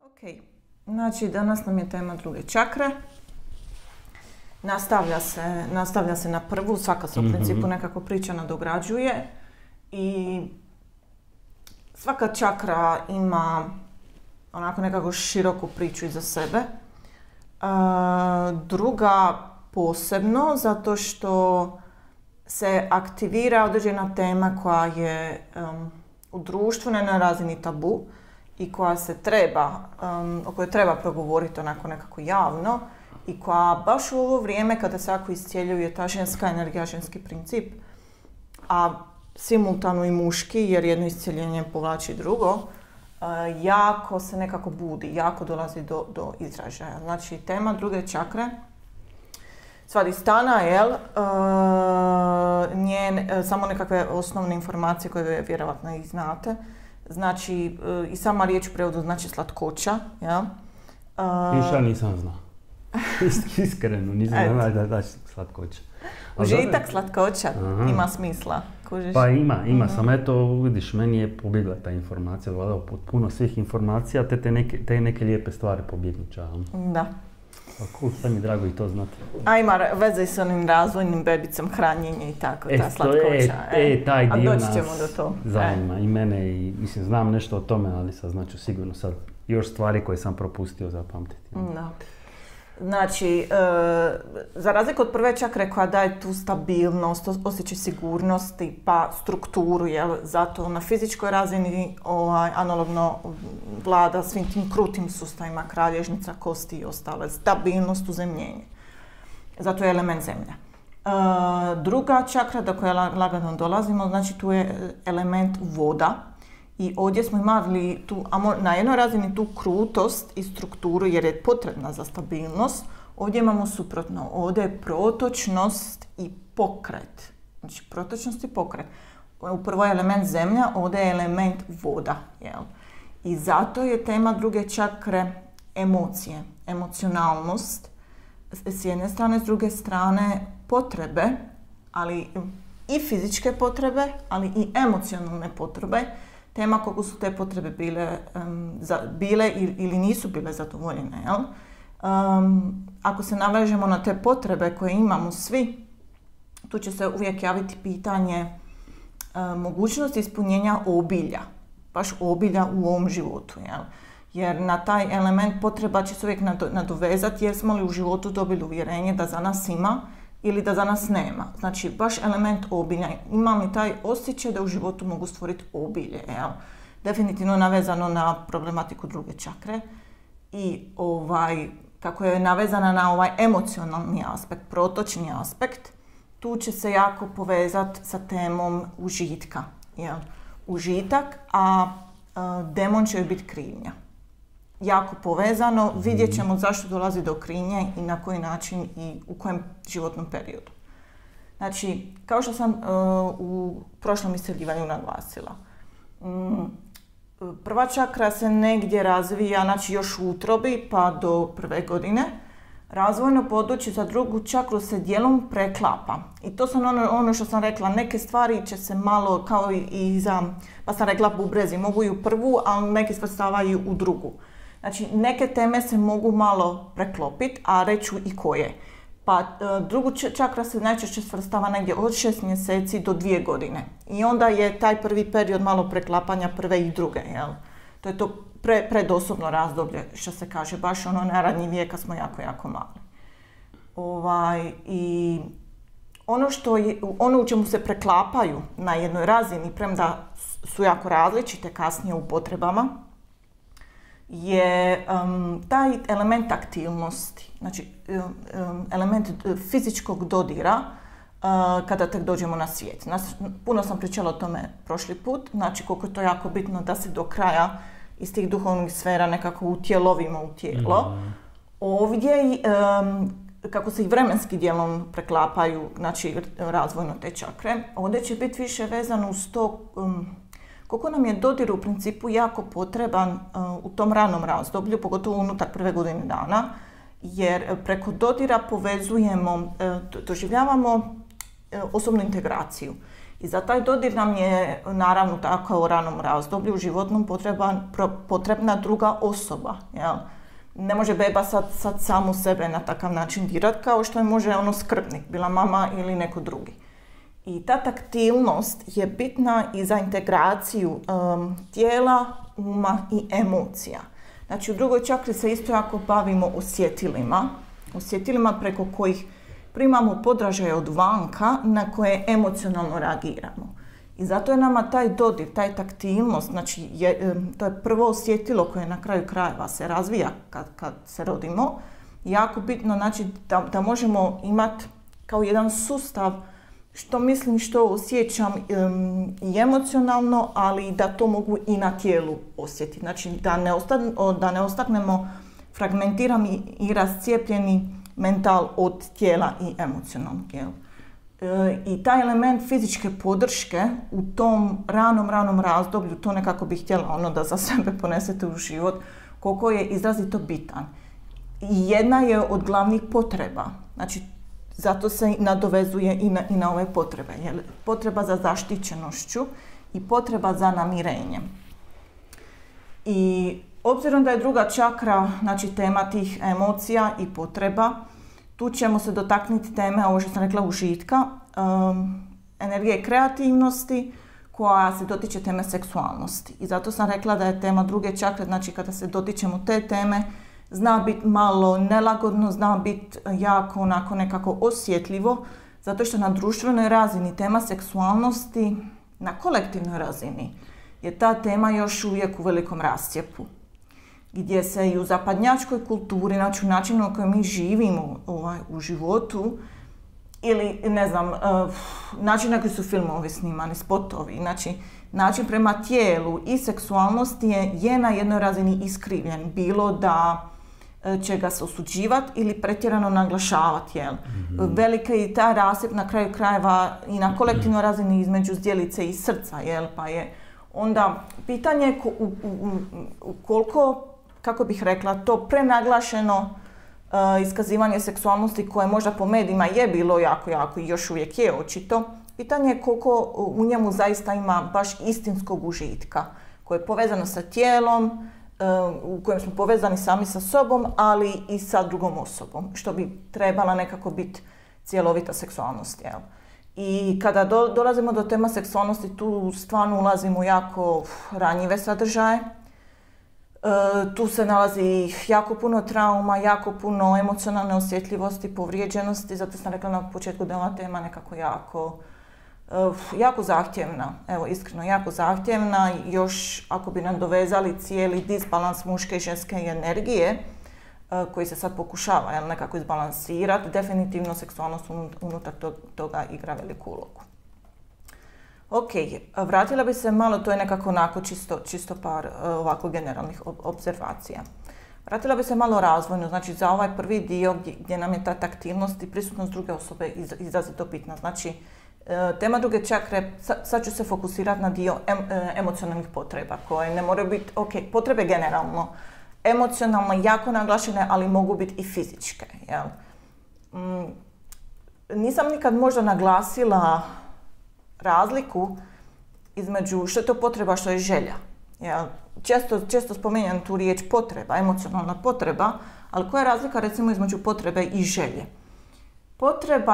Ok, znači danas nam je tema druge čakre. Nastavlja se na prvu, svaka se u principu nekako priča nadograđuje i svaka čakra ima onako nekako široku priču iza sebe. Druga posebno zato što se aktivira određena tema koja je u društvu na jednoj razini tabu i koja se o kojoj treba progovoriti onako nekako javno i koja baš u ovo vrijeme kada se jako iscjeljuje ta ženska energija, ženski princip, a simultano i muški jer jedno iscjeljenje povlači drugo, jako se nekako budi, jako dolazi do izražaja. Znači tema druge čakre, Svadhisthana, samo nekakve osnovne informacije koje vjerovatno i znate. Znači, i sama riječ u prevodu znači slatkoća, jel? Ja nisam znao. Iskreno, nisam znao da slatkoća. Užitak, slatkoća, ima smisla. Kužiš? Pa ima, samo eto, vidiš, meni je pobjegla ta informacija, od puno svih informacija, te neke lijepe stvari pobjegnut. Da. Pa cool, sad mi je drago i to znati. A ima veze s onim razvojnim bebicom, hranjenje i tako, ta slatkoća. Taj dio nas zanima i mene i mislim, znam nešto o tome, ali sad znači sigurno sad još stvari koje sam propustio zapamtiti. Da. Znači, za razliku od prve čakre koja daje tu stabilnost, osjećaj sigurnosti pa strukturu, zato na fizičkoj razini analogno vlada svim tim krutim sustavima, kralježnica, kosti i ostale, stabilnost, uzemljenje. Zato je element zemlja. Druga čakra do koje lagano dolazimo, znači tu je element voda. I ovdje smo imali na jednoj razini tu krutost i strukturu jer je potrebna za stabilnost. Ovdje imamo suprotno. Ovdje je protočnost i pokret. Znači protočnost i pokret. Prvo je element zemlja, ovdje je element voda. Jel? I zato je tema druge čakre emocije, emocionalnost. S jedne strane, s druge strane potrebe, ali i fizičke potrebe, ali i emocionalne potrebe. Tema koliko su te potrebe bile ili nisu bile zadovoljene. Jel? Ako se navežemo na te potrebe koje imamo svi, tu će se uvijek javiti pitanje mogućnosti ispunjenja obilja. Baš obilja u ovom životu. Jel? Jer na taj element potreba će se uvijek nadovezati jer smo li u životu dobili uvjerenje da za nas ima ili da za nas nema. Znači, baš element obilja. Imam li taj osjećaj da u životu mogu stvoriti obilje. Jel? Definitivno navezano na problematiku druge čakre. I kako je navezana na ovaj emocionalni aspekt, protočni aspekt, tu će se jako povezati sa temom užitka. Jel? Užitak, a demon će biti krivnja. Jako povezano, vidjet ćemo zašto dolazi do krivnje i na koji način i u kojem životnom periodu. Znači, kao što sam u prošlom istraživanju naglasila, prva čakra se negdje razvija, znači još u utrobi pa do prve godine. Razvojno područje za drugu čakru se dijelom preklapa. I to sam ono što sam rekla, neke stvari će se malo, kao i za, pa sam rekla bubrezi, mogu i u prvu, ali neke svrstavaju u drugu. Znači, neke teme se mogu malo preklopiti, a reću i koje. Pa drugu čakra se najčešće svrstava negdje od 6 mjeseci do 2 godine. I onda je taj prvi period malo preklapanja prve i druge. Jel? To je to predosobno razdoblje, što se kaže, baš na radnji vijeka smo jako, jako mali. I ono u čemu se preklapaju na jednoj razini, premda su jako različite kasnije u potrebama, je taj element aktivnosti, znači element fizičkog dodira kada tek dođemo na svijet. Puno sam pričala o tome prošli put, znači koliko je to jako bitno da se do kraja iz tih duhovnih sfera nekako utjelovimo u tijelo. Ovdje, kako se i vremenski dijelom preklapaju, znači razvojno te čakre, ovdje će biti više vezano uz to koliko nam je dodir u principu jako potreban u tom ranom razdoblju, pogotovo unutar prve godine dana, jer preko dodira povezujemo, doživljavamo osobnu integraciju. I za taj dodir nam je, naravno, tako u ranom razdoblju u životnom potrebna druga osoba. Jel? Ne može beba sad samu sebe na takav način dirat kao što je može skrbnik, bila mama ili neko drugi. I ta taktilnost je bitna i za integraciju tijela, uma i emocija. Znači u drugoj čakri se isto jako bavimo osjetilima preko kojih primamo podražaje od vanka na koje emocionalno reagiramo. I zato je nama taj dodir, taj taktilnost, znači to je prvo osjetilo koje na kraju krajeva se razvija kad se rodimo, jako bitno, znači da možemo imati kao jedan sustav što mislim, što osjećam i emocionalno, ali da to mogu i na tijelu osjetiti. Znači da ne ostanemo fragmentirani i rascijepljeni mental od tijela i emocionalnog tijela. I taj element fizičke podrške u tom ranom razdoblju, to nekako bih htjela da za sebe ponesete u život, koliko je izrazito bitan. I jedna je od glavnih potreba, znači zato se nadovezuje i na ove potrebe. Potreba za zaštićenošću i potreba za namirenjem. I obzirom da je druga čakra, znači tema tih emocija i potreba, tu ćemo se dotaknuti teme, ovo što sam rekla, užitka, energije kreativnosti, koja se dotiče teme seksualnosti. I zato sam rekla da je tema druge čakre, znači kada se dotičemo te teme, zna biti malo nelagodno, zna biti jako onako nekako osjetljivo, zato što na društvenoj razini tema seksualnosti, na kolektivnoj razini, je ta tema još uvijek u velikom rascjepu. Gdje se i u zapadnjačkoj kulturi, znači u načinu na kojem mi živimo u životu, ili ne znam, način na koji su filmovi snimani, spotovi, znači način prema tijelu i seksualnosti je na jednoj razini iskrivljen, bilo da će ga se osuđivati ili pretjerano naglašavati. Velika je i ta rascjep na kraju krajeva i na kolektivnoj razini između zdjelice i srca, pa je onda pitanje koliko, kako bih rekla, to prenaglašeno iskazivanje seksualnosti koje možda po medijima je bilo jako i još uvijek je očito, pitanje je koliko u njemu zaista ima baš istinskog užitka koje je povezano sa tijelom, u kojem smo povezani sami sa sobom, ali i sa drugom osobom, što bi trebala nekako biti cjelovita seksualnost. I kada dolazimo do tema seksualnosti, tu stvarno ulazimo u jako ranjive sadržaje. Tu se nalazi jako puno trauma, jako puno emocionalne osjetljivosti, povrijeđenosti, zato sam rekla na početku da je ova tema nekako jako zahtjevna, evo iskreno jako zahtjevna. Još ako bi nam dovezali cijeli disbalans muške i ženske energije, koji se sad pokušava nekako izbalansirati, definitivno seksualnost unutar toga igra veliku ulogu. Ok, vratila bi se malo, to je nekako onako čisto par ovako generalnih observacija. Vratila bi se malo razvojno, znači za ovaj prvi dio gdje nam je ta taktilnost i prisutnost druge osobe izrazito bitna. Znači, tema druge čakre, sad ću se fokusirati na dio emocionalnih potreba, koje ne moraju biti, ok, potrebe generalno, emocionalno jako naglašene, ali mogu biti i fizičke. Nisam nikad možda naglasila razliku između što je to potreba, što je želja. Često spominjem tu riječ potreba, emocionalna potreba, ali koja je razlika recimo između potrebe i želje? Potreba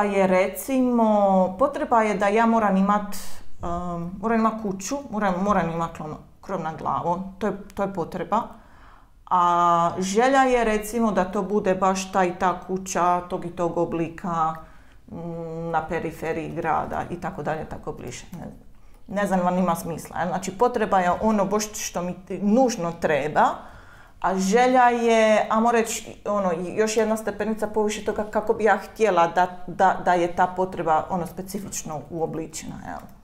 je da ja moram imati kuću, moram imati krov nad glavom, to je potreba. A želja je recimo da to bude baš ta i ta kuća, tog i tog oblika, na periferiji grada i tako dalje, tako bliže. Ne znam vam ima smisla. Znači potreba je ono baš što mi nužno treba, a želja je, ajmo reći, još jedna stepenica poviše toga kako bi ja htjela da je ta potreba specifično uobličena.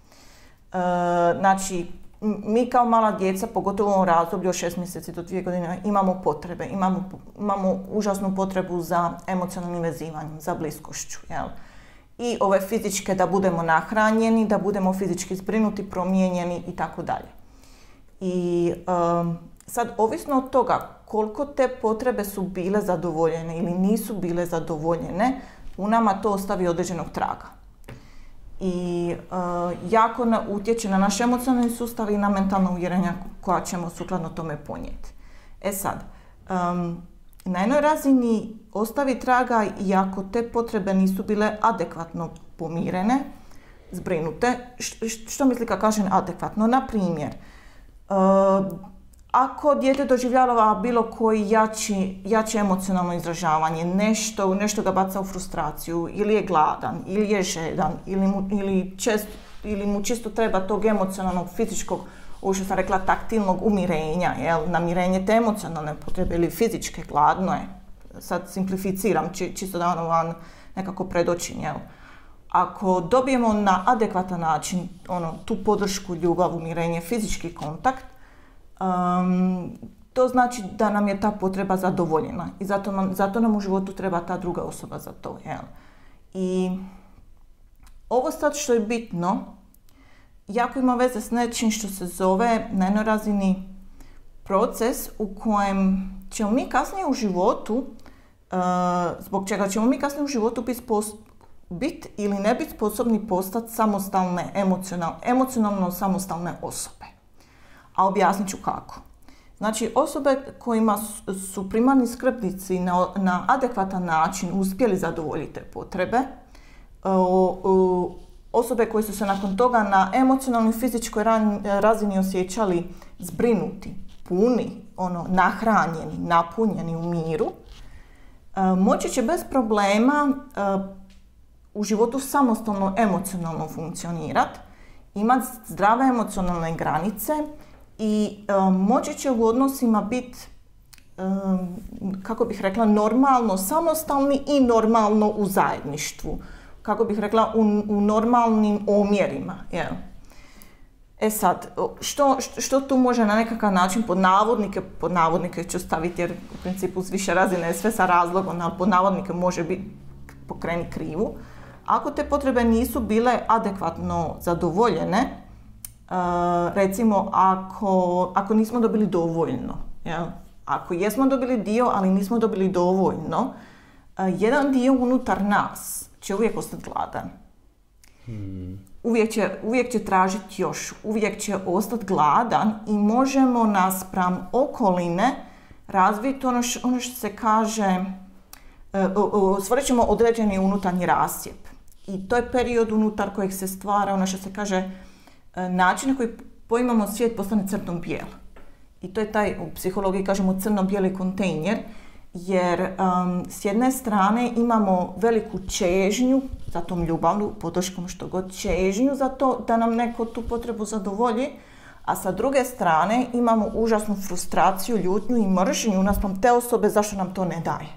Znači, mi kao mala djeca, pogotovo u ovom razdoblju od 6 mjeseci do 2 godine, imamo potrebe, imamo užasnu potrebu za emocionalnim vezivanjem, za bliskošću. I ove fizičke, da budemo nahranjeni, da budemo fizički zbrinuti, promijenjeni i tako dalje. I sad, ovisno od toga koliko te potrebe su bile zadovoljene ili nisu bile zadovoljene, u nama to ostavi određenog traga. i jako utječe na naš emocionalni sustav i na mentalna uvjerenja koja ćemo sukladno tome ponijeti. E sad, na jednoj razini ostavi traga i ako te potrebe nisu bile adekvatno pomirene, zbrinute. Što misli kad kažem adekvatno? Na primjer, ako dijete doživljava bilo koji jače emocionalno izražavanje, nešto ga baca u frustraciju, ili je gladan, ili je žedan, ili mu čisto treba tog emocionalnog, fizičkog, ovo što sam rekla, taktilnog umirenja, namirenje te emocionalne potrebe ili fizičke, gladno je. Sad simplificiram, čisto da vam nekako predočim, Ako dobijemo na adekvatan način tu podršku, ljubav, umirenje, fizički kontakt, to znači da nam je ta potreba zadovoljena i zato nam u životu treba ta druga osoba za to. I ovo sad što je bitno, jako ima veze s nečim što se zove na jednoj razini proces u kojem ćemo mi kasnije u životu, zbog čega ćemo mi kasnije u životu biti ili ne biti sposobni postati samostalne, emocionalno samostalne osobe. A objasnit ću kako. Znači, osobe kojima su primarni skrbnici na adekvatan način uspjeli zadovoljiti te potrebe, osobe koje su se nakon toga na emocionalnoj i fizičkoj razini osjećali zbrinuti, puni, nahranjeni, napunjeni u miru, moći će bez problema u životu samostalno emocionalno funkcionirati, imati zdrave emocionalne granice i moći će u odnosima biti, kako bih rekla, normalno samostalni i normalno u zajedništvu. Kako bih rekla, u normalnim omjerima. E sad, što tu može na nekakav način pod navodnike ću staviti, jer u principu s više razine je sve sa razlogom, ali pod navodnike može biti pokreni krivu. Ako te potrebe nisu bile adekvatno zadovoljene, recimo ako nismo dobili dovoljno, ako jesmo dobili dio, ali nismo dobili dovoljno, jedan dio unutar nas će uvijek ostati gladan. Uvijek će tražiti još, uvijek će ostati gladan i možemo naspram okoline razviti ono što se kaže, stvorit ćemo određeni unutarnji rascjep. I to je period unutar kojeg se stvara ono što se kaže način na koji poimamo svijet postane crno-bijel. I to je taj, u psihologiji kažemo crno-bijeli kontejner, jer s jedne strane imamo veliku čežnju za tom ljubavnu podrškom, što god, čežnju za to da nam neko tu potrebu zadovolji, a sa druge strane imamo užasnu frustraciju, ljutnju i mržnju naspram te osobe zašto nam to ne daje.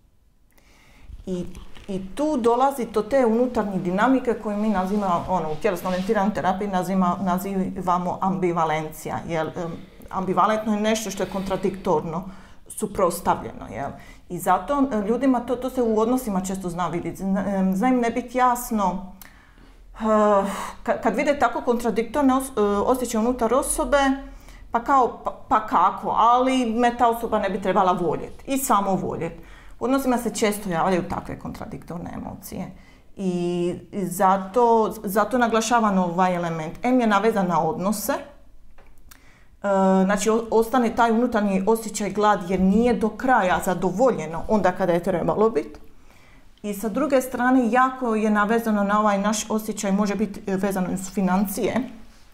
I tu dolazi do te unutarnje dinamike koju mi nazivamo, u tjelesno orijentiranoj terapiji nazivamo ambivalencija. Ambivalentno je nešto što je kontradiktorno, suprotstavljeno. I zato ljudima to se u odnosima često zna vidjeti. Zna im ne biti jasno, kad vide tako kontradiktorne osjećaje unutar osobe, pa kako, ali me ta osoba ne bi trebala voljeti i samo voljeti. U odnosima se često javljaju takve kontradiktorne emocije. I zato naglašavam ovaj element. M je navezan na odnose. Znači, ostane taj unutarnji osjećaj glad jer nije do kraja zadovoljeno onda kada je trebalo biti. I sa druge strane, jako je navezano na ovaj naš osjećaj, može biti vezano uz financije.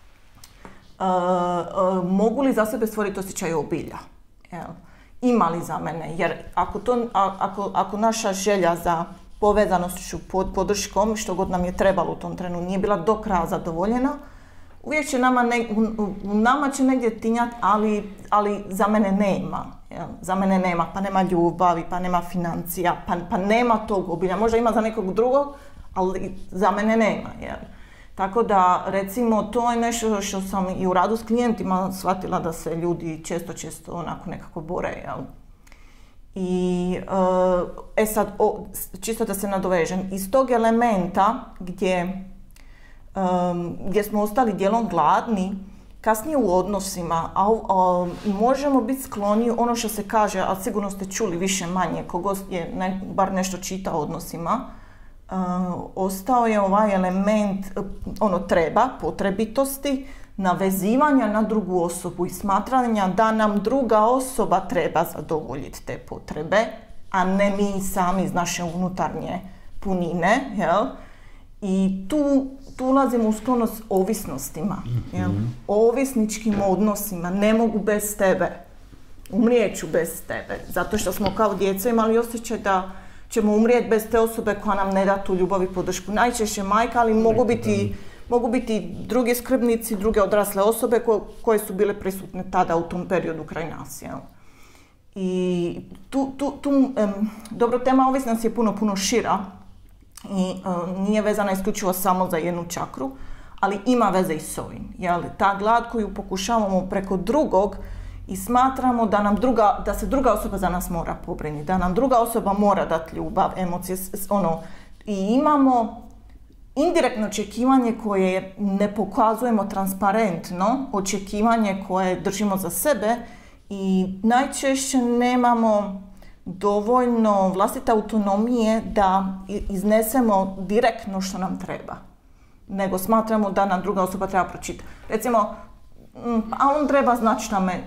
Mogu li za sebe stvoriti osjećaj obilja? Ima li za mene? Jer ako naša želja za povezanošću, podrškom, što god nam je trebalo u tom trenu, nije bila do kraja zadovoljena, uvijek će nama će negdje tinjati, ali za mene nema. Za mene nema, pa nema ljubavi, pa nema financija, pa nema tog obilja. Možda ima za nekog drugog, ali za mene nema. Tako da, recimo, to je nešto što sam i u radu s klijentima shvatila da se ljudi često onako nekako bore. I sad, čisto da se nadovežem, iz tog elementa gdje smo ostali dijelom gladni, kasnije u odnosima, možemo biti skloni, ono što se kaže, a sigurno ste čuli više manje, kogod je bar nešto čita o odnosima, ostao je ovaj element, potrebitosti, navezivanja na drugu osobu i smatranja da nam druga osoba treba zadovoljiti te potrebe, a ne mi sami iz naše unutarnje punine, jel? I tu ulazimo u sklonost ovisnostima, jel? Ovisničkim odnosima, ne mogu bez tebe, umrijeću bez tebe, zato što smo kao djeca imali osjećaj da ćemo umrijeti bez te osobe koja nam ne da tu ljubav i podršku. Najčešće majka, ali mogu biti drugi skrbnici, druge odrasle osobe koje su bile prisutne tada u tom periodu kraj nas. Jel? I dobro, tema ovisnosti je puno šira i nije vezana isključivo samo za jednu čakru, ali ima veze i s ovim. Jel? Ta glad koju pokušavamo preko drugog i smatramo da se druga osoba za nas mora pobrinuti, da nam druga osoba mora dati ljubav, emocije, i imamo indirektno očekivanje koje ne pokazujemo transparentno, očekivanje koje držimo za sebe i najčešće nemamo dovoljno vlastite autonomije da iznesemo direktno što nam treba, nego smatramo da nam druga osoba treba pročitati. Recimo, a on treba znati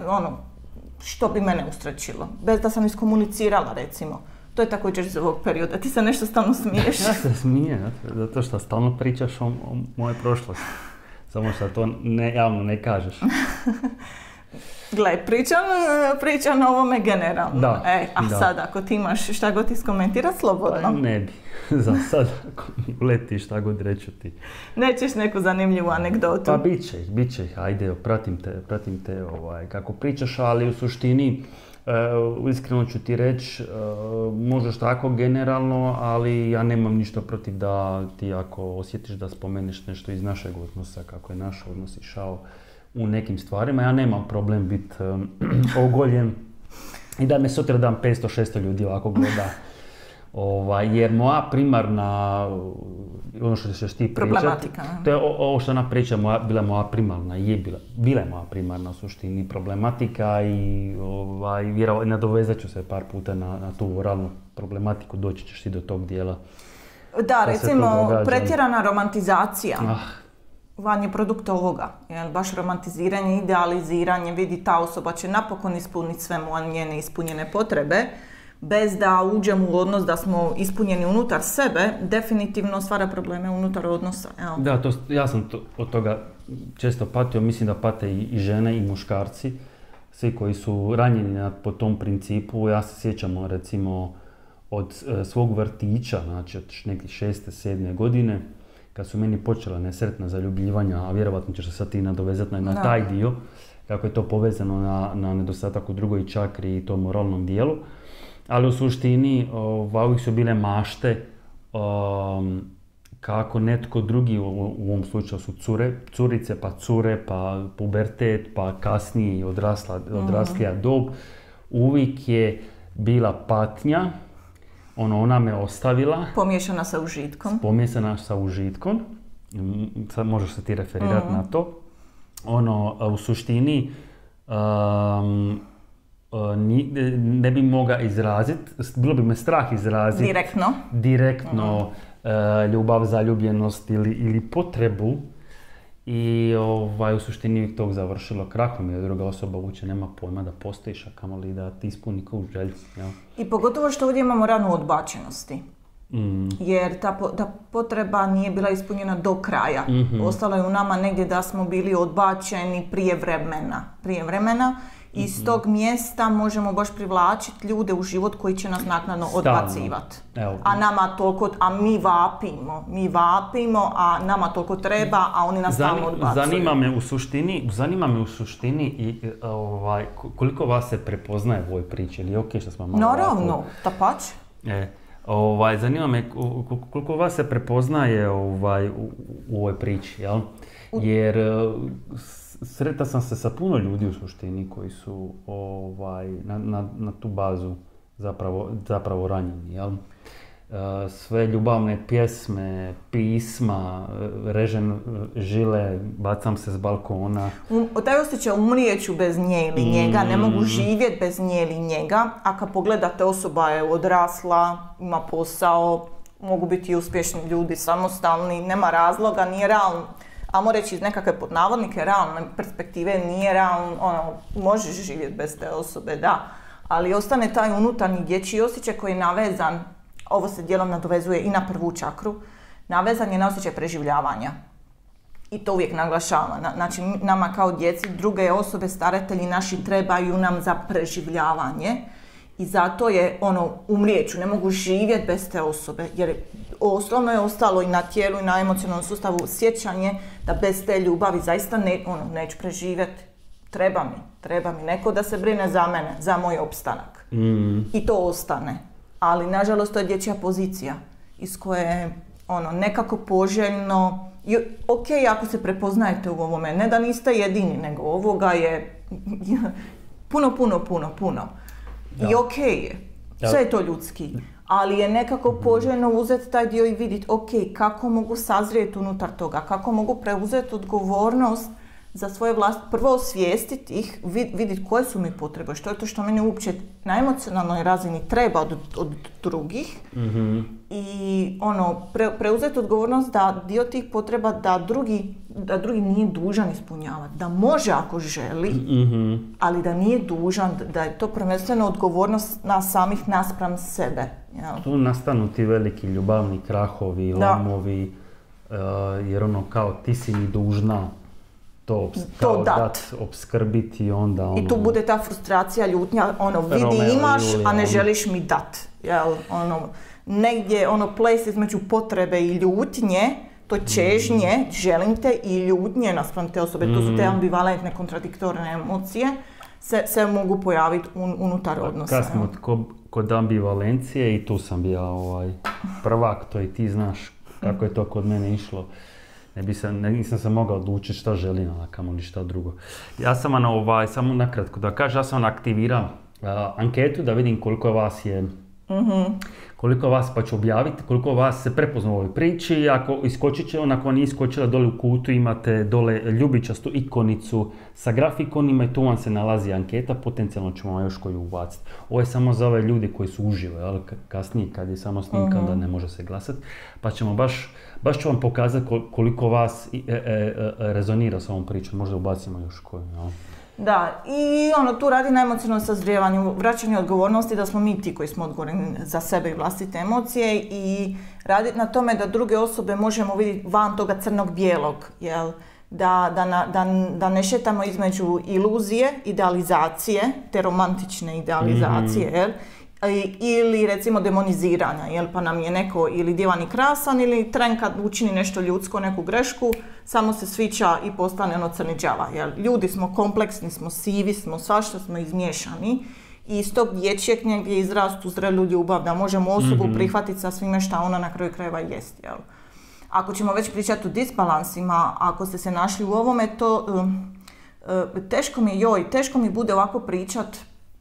što bi mene usrećilo, bez da sam iskomunicirala, recimo. To je također iz ovog perioda. Ti se nešto stalno smiješ. Ja se smijem, zato što stalno pričaš o moje prošlosti. Samo što to javno ne kažeš. Gle, pričam o ovome generalno. Da, sad, ako ti imaš šta god iskomentirati, slobodno. Pa ne bi. Za sad, ako mi uleti šta god reću ti. Nećeš neku zanimljivu anegdotu? Pa bit će. Ajde, pratim te kako pričaš, ali u suštini, iskreno ću ti reći, možeš tako generalno, ali ja nemam ništa protiv da ti ako osjetiš da spomeneš nešto iz našeg odnosa, kako je naš odnos išao u nekim stvarima, ja nemam problem biti ogoljen i da me sutra dan 500-600 ljudi ovako gleda. Jer moja primarna, ono što ćeš ti pričati, problematika, to je ovo što ona priča, bila moja primarna, bila je moja primarna u suštini problematika i nadovezat ću se par puta na tu oralnu problematiku, doći ćeš ti do tog dijela. Da, recimo pretjerana romantizacija. Van je produkt ovoga, baš romantiziranje, idealiziranje, vidi ta osoba će napokon ispuniti sve njene ispunjene potrebe, bez da uđemo u odnos da smo ispunjeni unutar sebe, definitivno stvara probleme unutar odnosa. Evo. Da, ja sam od toga često patio, mislim da pate i žene i muškarci, svi koji su ranjeni po tom principu. Ja se sjećam recimo od svog vrtića, znači od nekih 6. 7. godine, kad su meni počela nesretna zaljubljivanja, a vjerovatno ćeš se sad ti nadovezati na taj dio, kako je to povezano na nedostatak u drugoj čakri i tom moralnom dijelu. Ali u suštini uvijek su bile mašte kako netko drugi, u ovom slučaju su curice, pa cure, pa pubertet, pa kasnije odraslija dob, uvijek je bila patnja, ona me ostavila. Pomiješana sa užitkom. Sad možeš se ti referirati na to. U suštini ne bi mogao izraziti, bilo bi me strah izraziti direktno ljubav, zaljubljenost ili potrebu i u suštini tog završilo krahom jer druga osoba uopće nema pojma da postojiš, a kamoli da ti ispuni kao želju. I pogotovo što ovdje imamo ranu odbačenosti. Jer ta potreba nije bila ispunjena do kraja. Ostalo je u nama negdje da smo bili odbačeni prije vremena. I s tog mjesta možemo baš privlačiti ljude u život koji će nas naknadno odbacivati. A mi vapimo, a nama toliko treba, a oni nas stalno odbacuju. Zanima me u suštini koliko vas se prepoznaje u ovoj priči, ili je ok što smo malo... Naravno, dapače. Zanima me koliko vas se prepoznaje u ovoj priči, jel? Jer sretao sam se sa puno ljudi u suštini koji su na tu bazu zapravo ranjeni, jel? Sve ljubavne pjesme, pisma, režem žile, bacam se s balkona. Taj osjećaj umrijeću bez nje ili njega, ne mogu živjeti bez nje ili njega, a kad pogledate osoba je odrasla, ima posao, mogu biti i uspješni ljudi, samostalni, nema razloga, nije realno. Ajmo reći iz nekakve podnavodnike realne perspektive, nije realno, možeš živjeti bez te osobe, da. Ali ostane taj unutarnji dječji osjećaj koji je navezan, ovo se dijelom nadovezuje i na prvu čakru, navezan je na osjećaj preživljavanja. I to uvijek naglašavam. Znači, nama kao djeci, druge osobe, staratelji naši trebaju nam za preživljavanje. I zato je umrijeću, ne mogu živjeti bez te osobe. Jer osnovno je ostalo i na tijelu i na emocionalnom sustavu sjećanje da bez te ljubavi zaista neću preživjeti. Treba mi neko da se brine za mene, za moj opstanak. I to ostane. Ali, nažalost, to je dječja pozicija iz koje nekako poželjno. Ok, ako se prepoznajete u ovome, ne da niste jedini, nego ovoga je puno. I ok je. Sve je to ljudski. Ali je nekako poželjno uzeti taj dio i vidjeti, ok, kako mogu sazrijeti unutar toga, kako mogu preuzeti odgovornost za svoje vlastite, prvo osvijestiti ih, vidjeti koje su mi potrebe, što je to što meni uopće na emocionalnoj razini treba od drugih. I preuzeti odgovornost da dio tih potreba da drugi nije dužan ispunjavati, da može ako želi, ali da nije dužan, da je to prvenstveno odgovornost nas samih naspram sebe. Tu nastanu ti veliki ljubavni krahovi, lomovi, jer kao ti si mi dužna to dat, opskrbiti onda I tu bude ta frustracija, ljutnja, vidi imaš, a ne želiš mi dat. Negdje ples između potrebe i ljutnje, to čežnje, želim te i ljutnje naspram te osobe, to su te ambivalentne, kontradiktorne emocije, se mogu pojaviti unutar odnosa. Kad smo kod ambivalencije i tu sam bio prvak, to i ti znaš kako je to kod mene išlo. Nisam se mogao odlučiti šta želim, a kamoli šta drugo. Ja sam samo nakratko da kažem, ja sam aktivirao anketu da vidim koliko vas je, koliko vas, pa ću objaviti, koliko vas se prepoznalo u ovoj priči. Ako iskočit će, ako nije iskočila, dole u kutu imate dole ljubičastu ikonicu sa grafikonima i tu vam se nalazi anketa, potencijalno ćemo vam još koju ubaciti. Ovo je samo za ove ljudi koji su uživo, ali kasnije kad je samo snimka da ne može se glasati, pa ćemo baš ću vam pokazati koliko vas rezonira sa ovom pričom, možda ubacimo još koju. No? Da, i tu radi na emocionalnom sazrijevanju, vraćanju odgovornosti da smo mi ti koji smo odgovorni za sebe i vlastite emocije i raditi na tome da druge osobe možemo vidjeti van toga crnog-bijelog, jel? Da ne šetamo između iluzije, idealizacije, te romantične idealizacije, jel? Ili recimo demoniziranja, jel, pa nam je neko ili divan i krasan ili tren kad učini nešto ljudsko, neku grešku, samo se svića i postane crni đava, jel. Ljudi smo kompleksni, smo sivi, smo svašta, smo izmiješani i iz tog dječjeg negdje izrastu zrelu ljubav, da možemo osobu prihvatiti sa svime šta ona na kraju krajeva jest, jel. Ako ćemo već pričati o disbalansima, ako ste se našli u ovome, to teško mi bude ovako pričat.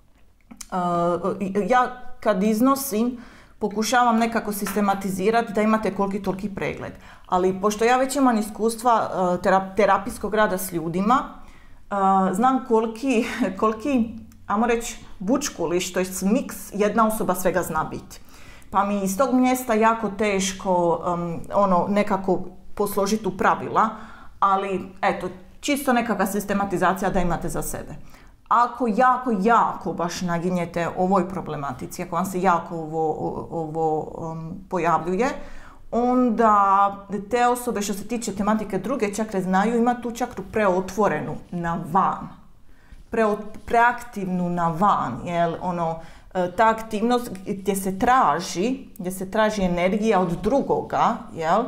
Ja kad iznosim pokušavam nekako sistematizirati da imate koliki toliki pregled, ali pošto ja već imam iskustva terapijskog rada s ljudima, znam koliki ajmo reći bučkuliš, to je miks, jedna osoba svega zna biti. Pa mi iz tog mjesta jako teško nekako posložiti u pravila, ali eto, čisto nekakva sistematizacija da imate za sebe. Ako jako baš naginjete ovoj problematici, ako vam se jako ovo pojavljuje, onda te osobe što se tiče tematike druge čakre znaju ima tu čakru preotvorenu na van. Preaktivnu na van, jer ta aktivnost gdje se traži energija od drugoga, jel,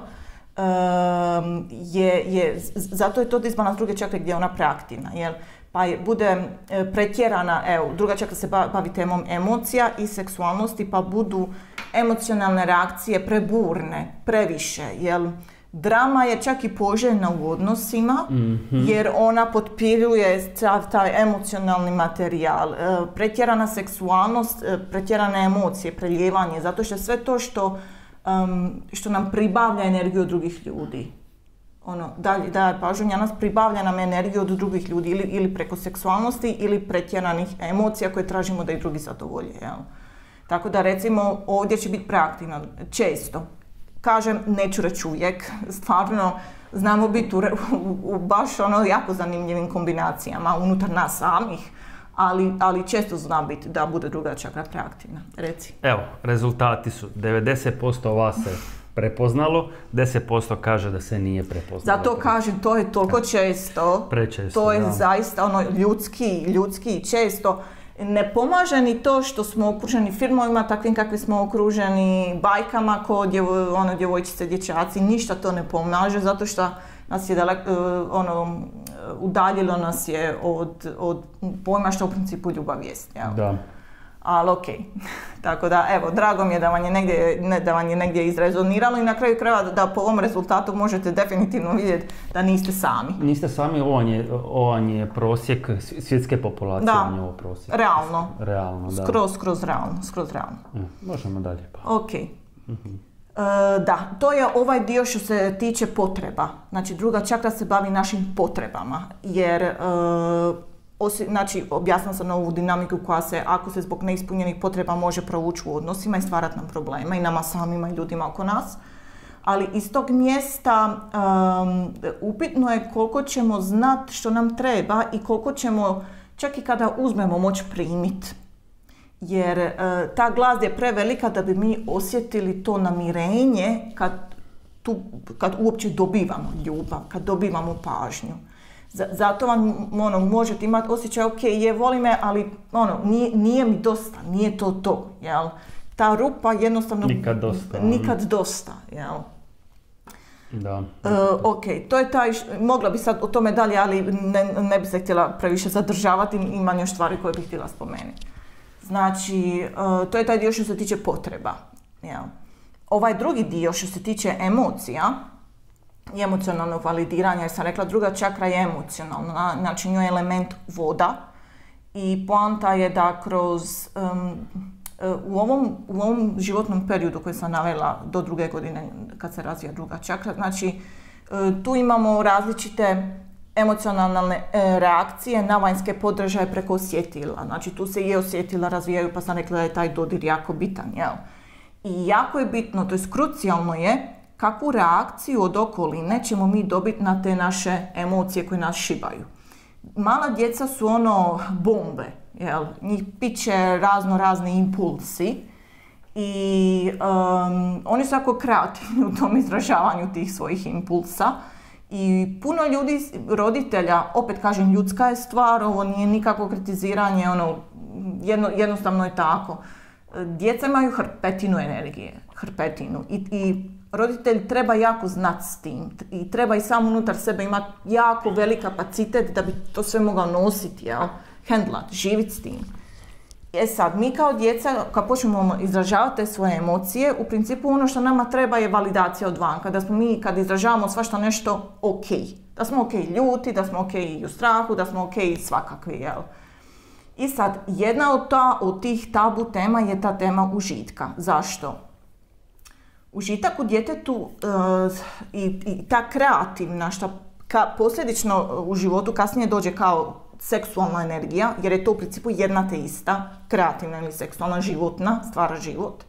zato je to disbalans druge čakre gdje je ona preaktivna, jel. Pa bude pretjerana, druga čakra se bavi temom emocija i seksualnosti, pa budu emocionalne reakcije preburne, previše, jel? Drama je čak i poželjna u odnosima, jer ona potpiruje taj emocionalni materijal. Pretjerana seksualnost, pretjerane emocije, prelijevanje, zato što sve to što nam pribavlja energiju od drugih ljudi. Da pažnja nas pribavlja nam energiju od drugih ljudi ili preko seksualnosti ili pretjeranih emocija koje tražimo da ih drugi zadovolje. Jel? Tako da recimo ovdje će biti preaktivno često. kažem, neću reći uvijek, stvarno znamo biti u baš jako zanimljivim kombinacijama unutar nas samih, ali često zna biti da bude druga čakra preaktivna. Reci. Evo, rezultati su 90% vas se prepoznalo, 10% kaže da se nije prepoznalo. Zato kažem, to je toliko često. Prečesto, to je zaista ljudski često. Ne pomaže ni to što smo okruženi filmovima takvim kakvi smo okruženi, bajkama ko djevojčice, dječaci, ništa to ne pomaže zato što nas je udaljilo nas je od pojma što u principu ljubav jest. Da. Ali okej. Tako da, evo, drago mi je da vam je negdje izrezoniralo i na kraju krajeva da po ovom rezultatu možete definitivno vidjeti da niste sami. Niste sami, ovo je prosjek svjetske populacije. Da, ovo prosjek. Realno, da. Skroz realno. Možemo dalje pa. Okej. Da, to je ovaj dio što se tiče potreba. Znači, druga čakra se bavi našim potrebama, jer znači, objasnila sam ovu dinamiku koja se, ako se zbog neispunjenih potreba može provući u odnosima i stvarati nam problema i nama samima i ljudima oko nas. Ali iz tog mjesta upitno je koliko ćemo znati što nam treba i koliko ćemo, čak i kada uzmemo, moći primiti. Jer ta glazda je prevelika da bi mi osjetili to namirenje kad uopće dobivamo ljubav, kad dobivamo pažnju. Zato vam možete imati osjećaj, ok, voli me, ali nije mi dosta, nije to, jel? Ta rupa jednostavno... Nikad dosta, jel? Da. Ok, to je mogla bi sad o tome dalje, ali ne bi se htjela previše zadržavati, imam još stvari koje bih htjela spomenuti. Znači, to je taj dio što se tiče potreba, jel? Ovaj drugi dio što se tiče emocija, i emocionalnog validiranja, jer sam rekla druga čakra je emocionalna, znači njoj je element voda i poanta je da kroz u ovom životnom periodu koji sam navela do 2. godine kad se razvija druga čakra, znači tu imamo različite emocionalne reakcije na vanjske podržaje preko osjetila. Znači tu se i osjetila razvijaju, pa sam rekla da je taj dodir jako bitan, jel? I jako je bitno, to je krucijalno je kakvu reakciju od okoline ćemo mi dobiti na te naše emocije koje nas šibaju. Mala djeca su bombe, jel? Njih piče razni impulsi i oni su jako kreativni u tom izražavanju tih svojih impulsa. I puno ljudi, roditelja, opet kažem, ljudska je stvar, ovo nije nikakvo kritiziranje, jednostavno je tako. Djeca imaju hrpetinu energije, i roditelj treba jako znati s tim i treba i sam unutar sebe imati jako velik kapacitet da bi to sve mogao nositi, handlat, živjeti s tim. Sad, mi kao djeca, kad počnemo izražavati te svoje emocije, u principu ono što nama treba je validacija od vanka, da smo mi kad izražavamo svašta nešto ok. Da smo ok ljuti, da smo ok u strahu, da smo ok svakakvi, jel? I sad, jedna od tih tabu tema je ta tema užitka. Zašto? Užitak u djetetu i ta kreativna, što posljedično u životu kasnije dođe kao seksualna energija, jer je to u principu jedna te ista, kreativna ili seksualna, životna, stvara život.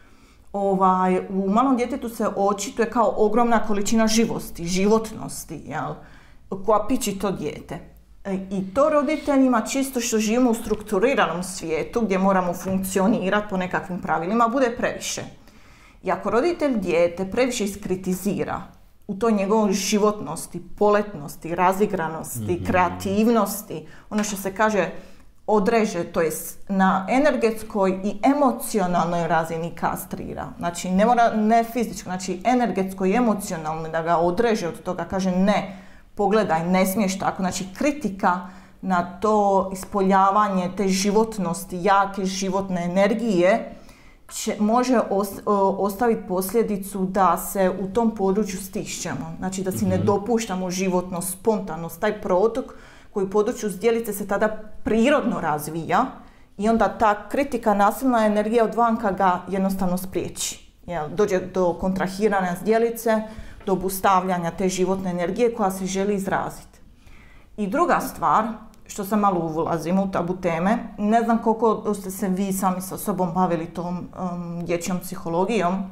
U malom djetetu se očituje kao ogromna količina životnosti, jel, koja piči to dijete. I to roditeljima, čisto što živimo u strukturiranom svijetu, gdje moramo funkcionirati po nekakvim pravilima, bude previše. I ako roditelj dijete previše iskritizira u toj njegovoj životnosti, poletnosti, razigranosti, kreativnosti, ono što se kaže odreže, to je na energetskoj i emocionalnoj razini kastrira. Znači, ne fizičko, znači energetsko i emocionalno da ga odreže od toga, kaže ne, pogledaj, ne smiješ tako. Znači, kritika na to ispoljavanje te životnosti, jake životne energije, može ostaviti posljedicu da se u tom području stišćemo. Znači da si ne dopuštamo životnost, spontanost, taj protok koji u području zdjelice se tada prirodno razvija i onda ta kritika, nasilna energija od vanka ga jednostavno spriječi. Dođe do kontrahiranja zdjelice, do obustavljanja te životne energije koja se želi izraziti. I druga stvar, što sam malo ulazim u tabu teme, ne znam koliko ste se vi sami sa sobom bavili tom dječjom psihologijom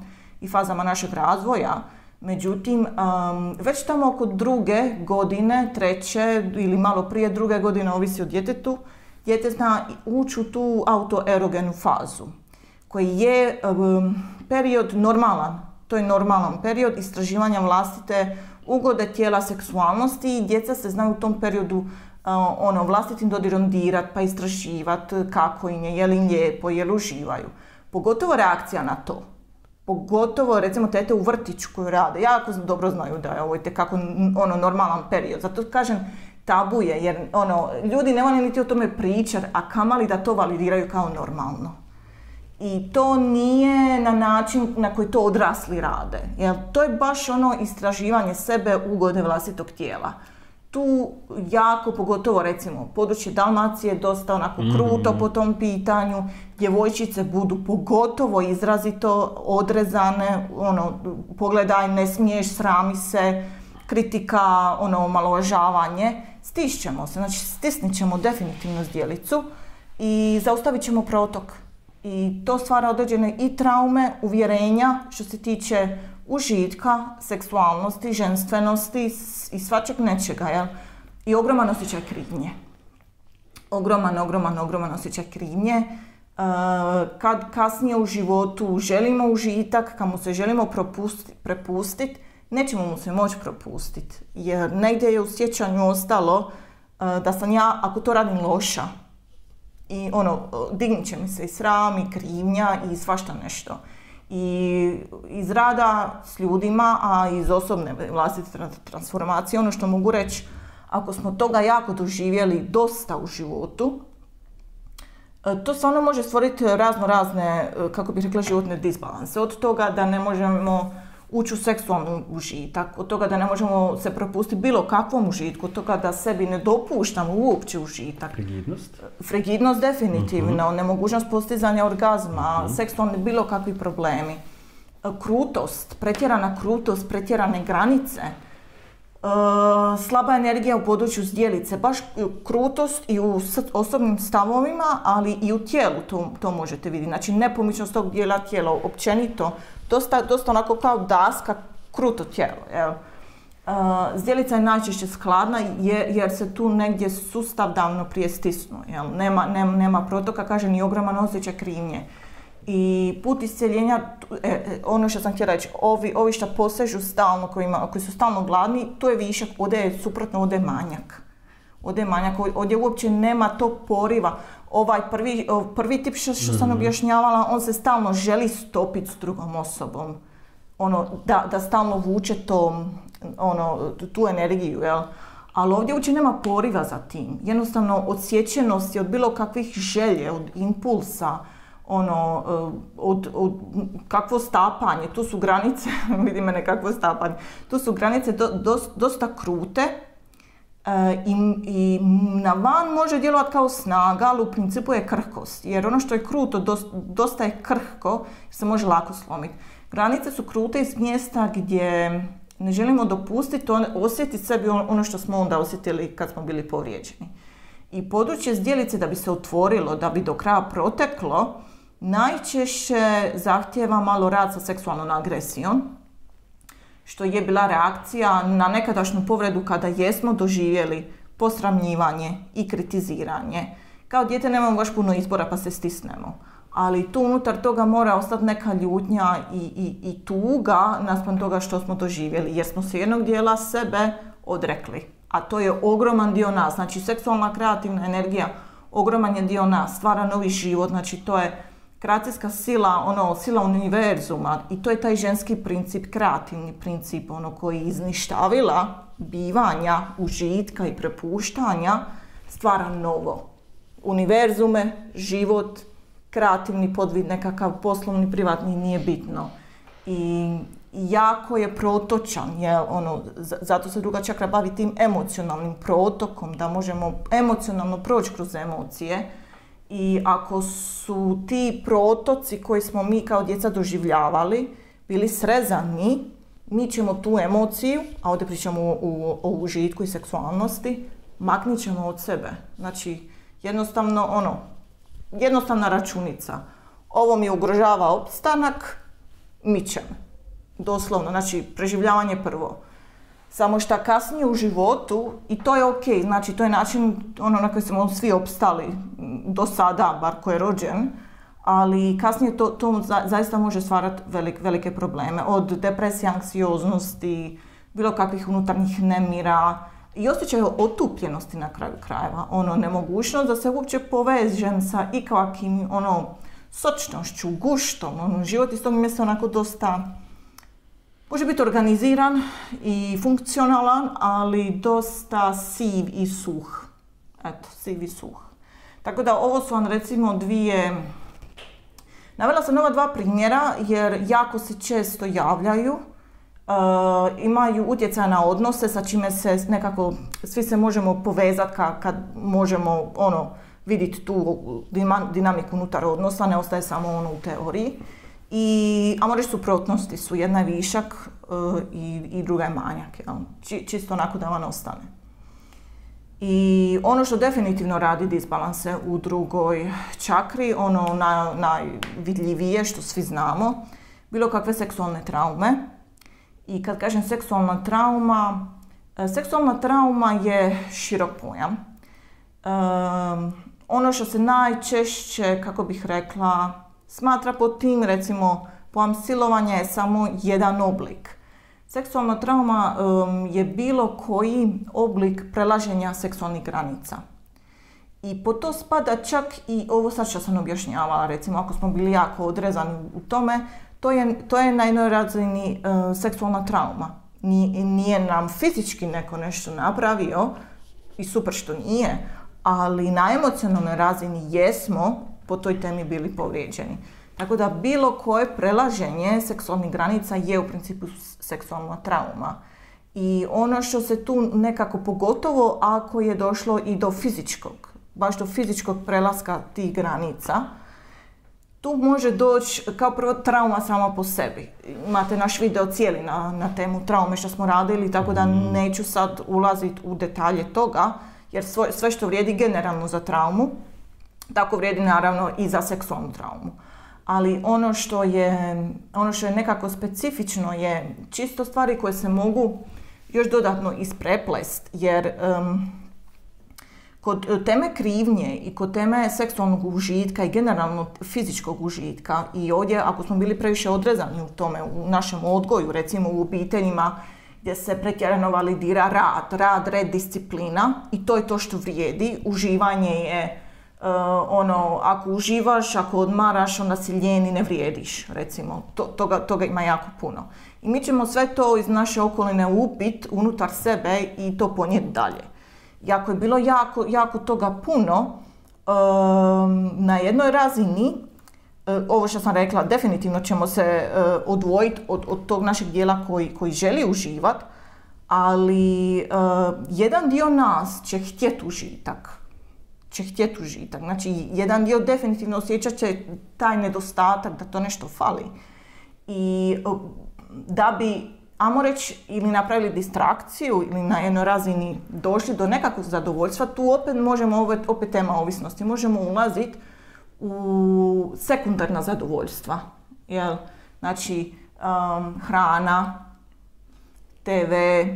i fazama našeg razvoja. Međutim, već tamo oko 2. godine, 3. ili malo prije 2. godine, ovisi o djetetu, dijete zna ući u tu autoerogenu fazu, koji je period normalan. To je normalan period istraživanja vlastite ugode, tijela, seksualnosti i djeca se znaju u tom periodu vlastitim dodirom dirat, pa istraživat kako im je li im lijepo, je li uživaju. Pogotovo reakcija na to. Pogotovo, recimo, tete u vrtiću koju rade, jako dobro znaju da je ovo itekako normalan period. Zato kažem, tabu je, jer ljudi ne vole niti o tome pričati, a kamali da to validiraju kao normalno. I to nije na način na koji to odrasli rade. Jer to je baš istraživanje sebe, ugode vlastitog tijela. Tu jako, pogotovo recimo, područje Dalmacije dosta onako kruto po tom pitanju. Djevojčice budu pogotovo izrazito odrezane, pogledaj, ne smiješ, srami se, kritika, omalovažavanje. Stišćemo se, znači stisnit ćemo definitivno zdjelicu i zaustavit ćemo protok. I to stvara određene i traume, uvjerenja što se tiče užitka, seksualnosti, ženstvenosti i svačeg nečega, jel? I ogroman osjećaj krivnje. Ogroman osjećaj krivnje. Kad kasnije u životu želimo užitak, kad mu se želimo prepustiti, nećemo mu se moći propustiti. Jer negdje je u sjećanju ostalo da sam ja, ako to radim, loša. I dignit će mi se i sram, i krivnja, i svašta nešto. I iz rada s ljudima, a iz osobne vlastite transformacije, što mogu reći, ako smo toga jako doživjeli dosta u životu, to stvarno može stvoriti razne, kako bih rekla, životne disbalanse. Od toga da ne možemo ući u seksualni užitak, od toga da ne možemo se propustiti bilo kakvom užitku, od toga da sebi ne dopuštamo uopće užitak. Frigidnost? Frigidnost definitivno, nemogućnost postizanja orgazma, seksualni bilo kakvi problemi. Krutost, pretjerane granice, slaba energija u području zdjelice, baš krutost i u osobnim stavovima, ali i u tijelu to možete vidjeti. Znači nepomičnost tog dijela tijela, općenito, dosta onako kao daska, kruto tijelo. Zdjelica je najčešće skladna jer se tu negdje sustav davno prije stisnuo. Nema protoka, kaže, ni ogroman osjećaj krivnje. I put iscjeljenja, ono što sam htjela reći, ovi što posežu stalno, koji su stalno gladni, to je višak, ovdje je suprotno, ovdje je manjak. Ovdje uopće nema tog poriva. Ovaj prvi tip što sam objašnjavala, on se stalno želi stopiti s drugom osobom. Da stalno vuče tu energiju, jel? Ali ovdje uopće nema poriva za tim. Jednostavno, odsječenost je od bilo kakvih želje, od impulsa, od kakvo stapanje, tu su granice, vidi mene kakvo stapanje, tu su granice dosta krute i na van može djelovati kao snaga, ali u principu je krhkost, jer ono što je kruto dosta je krhko, se može lako slomiti. Granice su krute iz mjesta gdje ne želimo dopustiti osjetiti sebi ono što smo onda osjetili kad smo bili povrijeđeni. I područje zdjelice da bi se otvorilo, da bi do kraja proteklo, najčešće zahtijeva malo rad sa seksualnom agresijom, što je bila reakcija na nekadašnju povredu kada jesmo doživjeli posramljivanje i kritiziranje. Kao dijete nemamo baš puno izbora pa se stisnemo. Ali tu unutar toga mora ostati neka ljutnja i tuga naspram toga što smo doživjeli, jer smo se jednog dijela sebe odrekli. A to je ogroman dio nas. Znači, seksualna kreativna energija, ogroman je dio nas, stvara novi život. Znači, to je kreacijska sila, sila univerzuma. I to je taj ženski princip, kreativni princip, koji izništavila bivanja, užitka i prepuštanja, stvara novo. Univerzume, život, kreativni podvid, nekakav poslovni, privatni, nije bitno. I jako je protočan, zato se druga čakra bavi tim emocionalnim protokom, da možemo emocionalno proći kroz emocije. I ako su ti protoci koji smo mi kao djeca doživljavali bili srezani, mi ćemo tu emociju, a ovdje pričamo o užitku i seksualnosti, maknit ćemo od sebe. Znači, jednostavna računica. Ovo mi ugrožava opstanak, mičem. Doslovno, znači preživljavanje prvo. Samo što kasnije u životu, i to je ok, znači to je način na koji smo svi opstali do sada, bar ko je rođen, ali kasnije to zaista može stvarati velike probleme. Od depresije, anksioznosti, bilo kakvih unutarnjih nemira i osjećaj otupljenosti na kraju krajeva. Nemogućnost da se uopće povežem sa ikakvim sočnošću, guštom. Život iz tog mjesta onako dosta, može biti organiziran i funkcionalan, ali dosta siv i suh. Eto, siv i suh. Tako da ovo su vam recimo navela sam ova 2 primjera jer jako se često javljaju, imaju utjecaj na odnose sa čime se nekako svi se možemo povezati kad možemo vidjeti tu dinamiku unutar odnosa, ne ostaje samo u teoriji. Ajmo reći, suprotnosti su, jedna je višak i druga je manjak, čisto onako da vam ostane. I ono što definitivno radi disbalanse u drugoj čakri, najvidljivije što svi znamo, bilo kakve seksualne traume. I kad kažem seksualna trauma je širok pojam. Ono što se najčešće, kako bih rekla, smatra pod tim, recimo, pojam silovanja je samo jedan oblik. Seksualna trauma je bilo koji oblik prelaženja seksualnih granica. I po to spada čak i ovo sad što sam objašnjavala, recimo ako smo bili jako odrezani u tome, to je na jednoj razini seksualna trauma. Nije nam fizički neko nešto napravio i super što nije, ali na emocionalnoj razini jesmo po toj temi bili povrijeđeni. Tako da bilo koje prelaženje seksualnih granica je u principu seksualna trauma. I ono što se tu nekako, pogotovo ako je došlo i do fizičkog prelaska tih granica, tu može doći kao prvo trauma sama po sebi. Imate naš video cijeli na temu traume što smo radili, tako da neću sad ulaziti u detalje toga, jer sve što vrijedi generalno za traumu, tako vrijedi naravno i za seksualnu traumu. Ali ono što je nekako specifično je čisto stvari koje se mogu još dodatno ispreplest, jer kod teme krivnje i kod teme seksualnog užitka i generalno fizičkog užitka, i ovdje ako smo bili previše odrezani u tome, u našem odgoju, recimo u obiteljima gdje se pretjerano validira rad, red, disciplina, i to je to što vrijedi. Uživanje je ako uživaš, ako odmaraš, onda si lijen i ne vrijediš, recimo. Toga ima jako puno. I mi ćemo sve to iz naše okoline upit unutar sebe i to ponijeti dalje. I ako je bilo jako toga puno, na jednoj razini, ovo što sam rekla, definitivno ćemo se odvojiti od tog našeg dijela koji želi uživati, ali jedan dio nas će htjeti užitak. Znači, jedan dio definitivno osjećat će taj nedostatak, da to nešto fali. I da bi, ajmo reći, ili napravili distrakciju ili na jednoj razini došli do nekakvog zadovoljstva, tu opet možemo, opet tema ovisnosti, možemo ulaziti u sekundarna zadovoljstva. Jel? Znači, hrana, TV,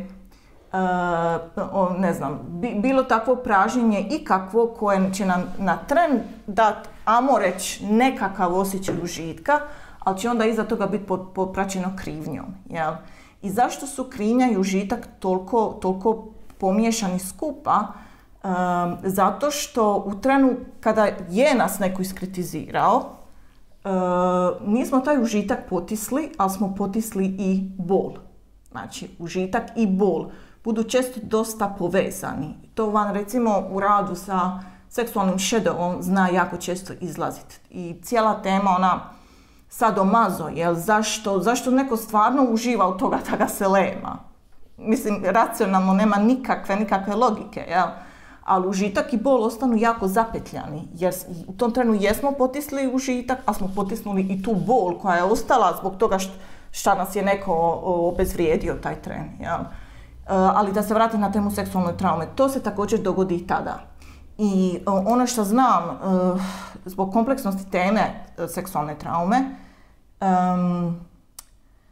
ne znam, bilo takvo pražnjenje i kakvo koje će nam na tren dati, ajmo reći, nekakav osjećaj užitka, ali će onda iza toga biti popraćeno krivnjom. Jel? I zašto su krivnja i užitak toliko pomiješani skupa? Zato što u trenu kada je nas neko iskritizirao, nismo taj užitak potisli, ali smo potisli i bol. Znači, užitak i bol budu često dosta povezani. To vam recimo u radu sa seksualnim shadowom zna jako često izlaziti. I cijela tema sadomazo, jel? Zašto neko stvarno uživa u toga da ga se lema? Mislim, racionalno nema nikakve logike, jel? Ali užitak i bol ostanu jako zapetljani, jer u tom trenu jesmo potisli užitak, a smo potisnuli i tu bol koja je ostala zbog toga šta nas je neko obezvrijedio taj tren. Jel? Ali da se vratim na temu seksualne traume, to se također dogodi i tada. I ono što znam, zbog kompleksnosti teme seksualne traume,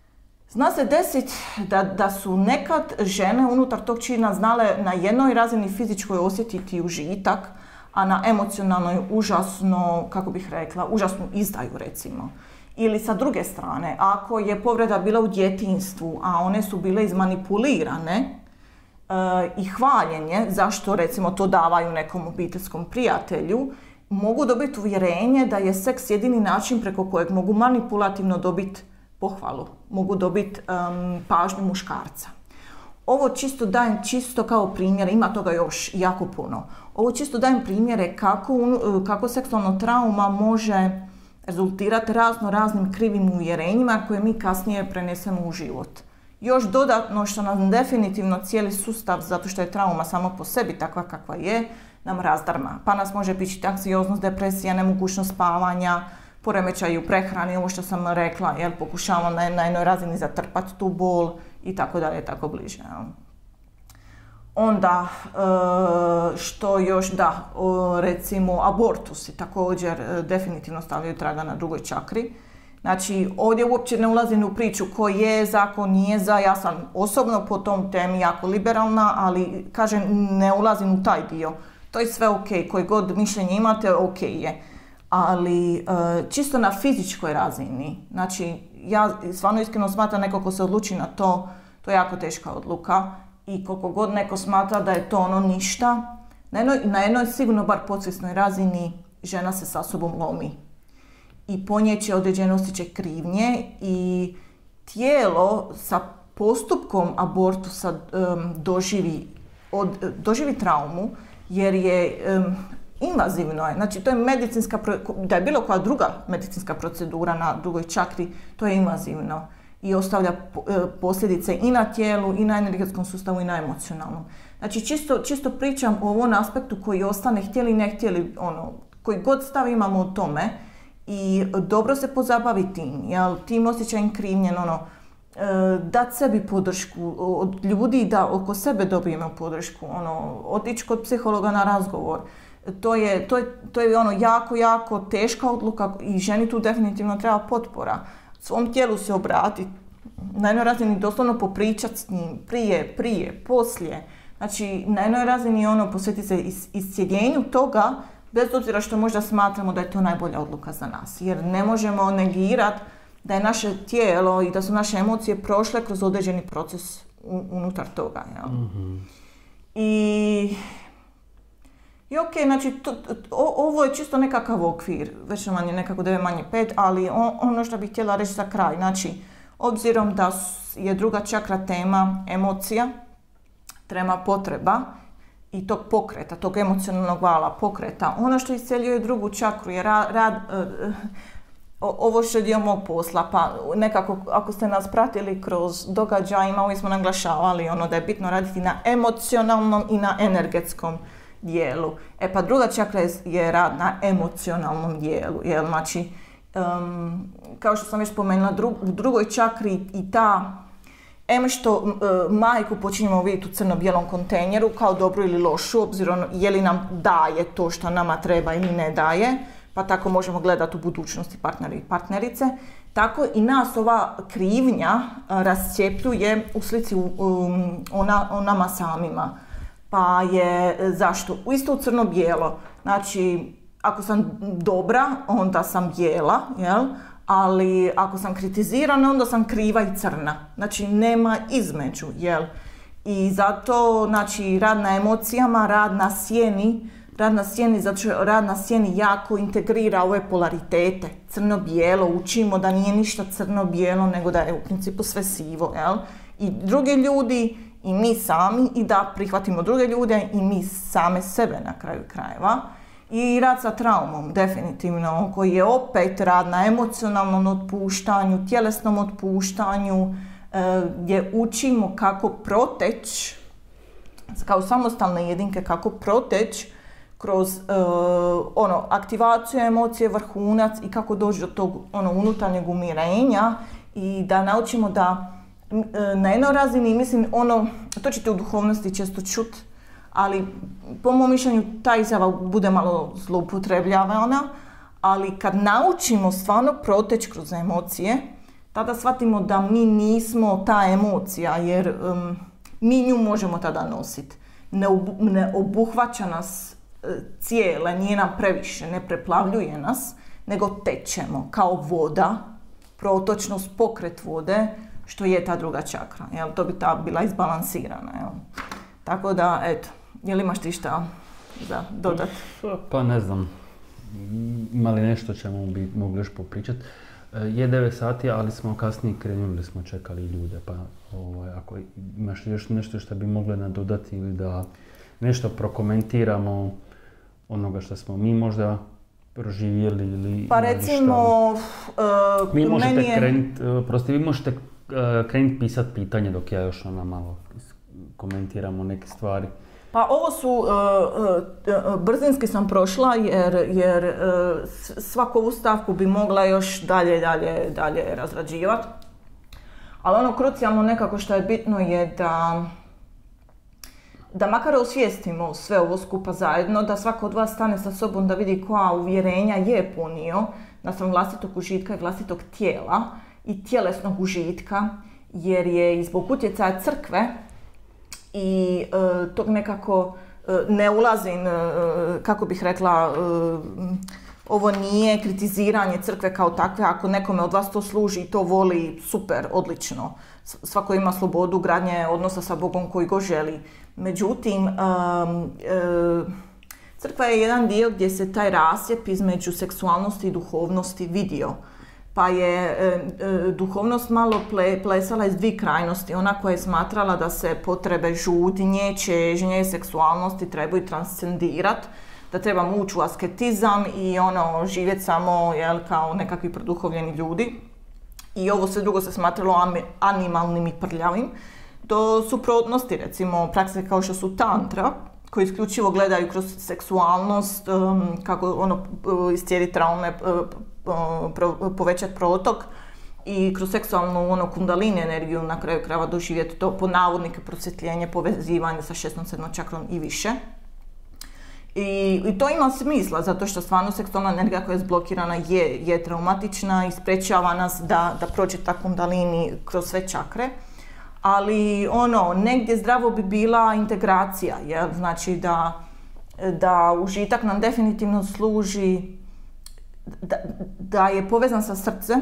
Zna se desiti da su nekad žene unutar tog čina znale na jednoj razini fizičkoj osjetiti užitak, a na emocionalnoj užasno, kako bih rekla, užasnu izdaju recimo. Ili sa druge strane, ako je povreda bila u djetinjstvu, a one su bile izmanipulirane i hvaljenje, zašto recimo to davaju nekom obiteljskom prijatelju, mogu dobiti uvjerenje da je seks jedini način preko kojeg mogu manipulativno dobiti pohvalu, mogu dobiti pažnju muškarca. Ovo čisto dajem čisto kao primjer, ima toga još jako puno. Ovo čisto dajem primjere kako seksualna trauma može rezultirati raznim krivim uvjerenjima koje mi kasnije prenesemo u život. Još dodatno što nam definitivno cijeli sustav, zato što je trauma samo po sebi takva kakva je, nam razdarma. Pa nas može pičiti anksioznost, depresija, nemogućnost spavanja, poremećaj u prehrani, ovo što sam rekla, pokušavamo na jednoj razini zatrpati tu bol i tako dalje, tako bliže. Onda, što još, recimo abortusi također definitivno stavljaju traga na drugoj čakri. Znači, ovdje uopće ne ulazim u priču ko je za, ko nije za, ja sam osobno po tom temi jako liberalna, ali kažem, ne ulazim u taj dio. To je sve ok, koji god mišljenje imate, ok je. Ali čisto na fizičkoj razini, znači ja stvarno iskreno smatram neko ko se odluči na to, to je jako teška odluka i koliko god neko smatra da je to ono ništa, na jednoj sigurno bar podsvjesnoj razini žena se sa sobom lomi i ponijeće određen osjećaj krivnje i tijelo sa postupkom abortusa doživi traumu jer je invazivno je, znači to je da je bilo koja druga medicinska procedura na drugoj čakri, to je invazivno i ostavlja posljedice i na tijelu, i na energetskom sustavu, i na emocionalnom. Znači čisto pričam o ovom aspektu koji ostane htjeli ne htjeli, koji god stav imamo o tome i dobro se pozabaviti tim osjećajem krivnje, dati sebi podršku od ljudi, da oko sebe dobijemo podršku, otići kod psihologa na razgovor. To je jako teška odluka i ženi tu definitivno treba potpora. Svom tijelu se obratiti, na jednoj razini doslovno popričati s njim, prije, poslije. Znači, na jednoj razini posvetiti se iscijeljenju toga, bez obzira što možda smatramo da je to najbolja odluka za nas. Jer ne možemo negirati da je naše tijelo i da su naše emocije prošle kroz određeni proces unutar toga. I ok, znači ovo je čisto nekakav okvir, već manje nekako 9-5, ali ono što bih htjela reći za kraj, znači obzirom da je druga čakra tema emocija, tema potreba i tog pokreta, tog emocionalnog vala, pokreta, ono što isceljuje drugu čakru je rad, ovo što je dio mog posla, pa nekako ako ste nas pratili kroz događajima, uvijek smo naglašavali da je bitno raditi na emocionalnom i na energetskom dijelu. Pa druga čakra je rad na emocionalnom dijelu, znači kao što sam već spomenula, u drugoj čakri i ta što majku počinjemo vidjeti u crno-bijelom kontejneru kao dobru ili lošu, obzirom je li nam daje to što nama treba ili ne daje, pa tako možemo gledati u budućnosti partneri i partnerice. Tako i nas ova krivnja rascijepljuje u slici o nama samima. Pa je, zašto? Isto u crno-bijelo. Znači, ako sam dobra, onda sam bijela, ali ako sam kritizirana, onda sam kriva i crna. Znači, nema između, I zato, znači, rad na emocijama, rad na sjeni, zato što rad na sjeni jako integrira ove polaritete. Crno-bijelo, učimo da nije ništa crno-bijelo, nego da je u principu sve sivo, I drugi ljudi, i mi sami, i da prihvatimo druge ljude, i mi same sebe na kraju krajeva. I rad sa traumom, definitivno, koji je opet rad na emocionalnom otpuštanju, tjelesnom otpuštanju, gdje učimo kako proteći, kao samostalne jedinke, kako proteći kroz aktivaciju emocije, vrhunac i kako doći do tog unutarnjeg umirenja i da naučimo da na jednoj razini, mislim, to ćete u duhovnosti često čuti, ali po mom mišljenju ta izjava bude malo zloupotrebljavana, ali kad naučimo stvarno proteći kroz emocije, tada shvatimo da mi nismo ta emocija, jer mi nju možemo tada nositi. Ne obuhvaća nas cijele, nije nam previše, ne preplavljuje nas, nego tečemo kao voda, protočnost, pokret vode, što je ta druga čakra. Jel? To bi ta bila izbalansirana. Jel? Tako da, eto, jel imaš ti šta za dodat? Pa ne znam, ima li nešto čemu bi mogli još popričati. Je 9 sati, ali smo kasnije krenuli, smo čekali ljude, pa ako imaš još nešto što bi mogli nadodati ili da nešto prokomentiramo onoga što smo mi možda proživjeli ili... Pa recimo, vi možete krenuti pisati pitanje dok ja još malo komentiramo neke stvari. Pa ovo su, brzinski sam prošla jer svaku ovu stavku bi mogla još dalje razrađivati. Ali ono krucijalno nekako što je bitno je da makar osvijestimo sve ovo skupa zajedno, da svako od vas stane sa sobom da vidi koja uvjerenja je punio naspram vlastitog užitka i vlastitog tijela i tjelesnog užitka, jer je i zbog utjecaja crkve i tog nekako ne ulazim, kako bih rekla, ovo nije kritiziranje crkve kao takve, ako nekome od vas to služi i to voli, super, odlično. Svako ima slobodu gradnje odnosa sa Bogom koji go želi. Međutim, crkva je jedan dio gdje se taj rascjep između seksualnosti i duhovnosti vidio. Pa je duhovnost malo plesala iz dvije krajnosti. Ona koja je smatrala da se potrebe žudnje, čežnje, seksualnosti trebaju transcendirati, da trebamo ući u asketizam i živjeti samo kao nekakvi produhovljeni ljudi. I ovo sve drugo se smatralo animalnim i prljavim. Do suprotnosti, recimo, prakse kao što su tantra, koji isključivo gledaju kroz seksualnost, kako iscijediti traume, povećati protok i kroz seksualnu kundalini energiju na kraju krajeva doživjeti to po navodnike prosvjetljenje, povezivanje sa 6. 7. čakrom i više. I to ima smisla, zato što stvarno seksualna energija koja je zblokirana je traumatična i sprečava nas da prođe ta kundalini kroz sve čakre. Ali negdje zdravo bi bila integracija, jel? Znači da užitak nam definitivno služi, da je povezan sa srcem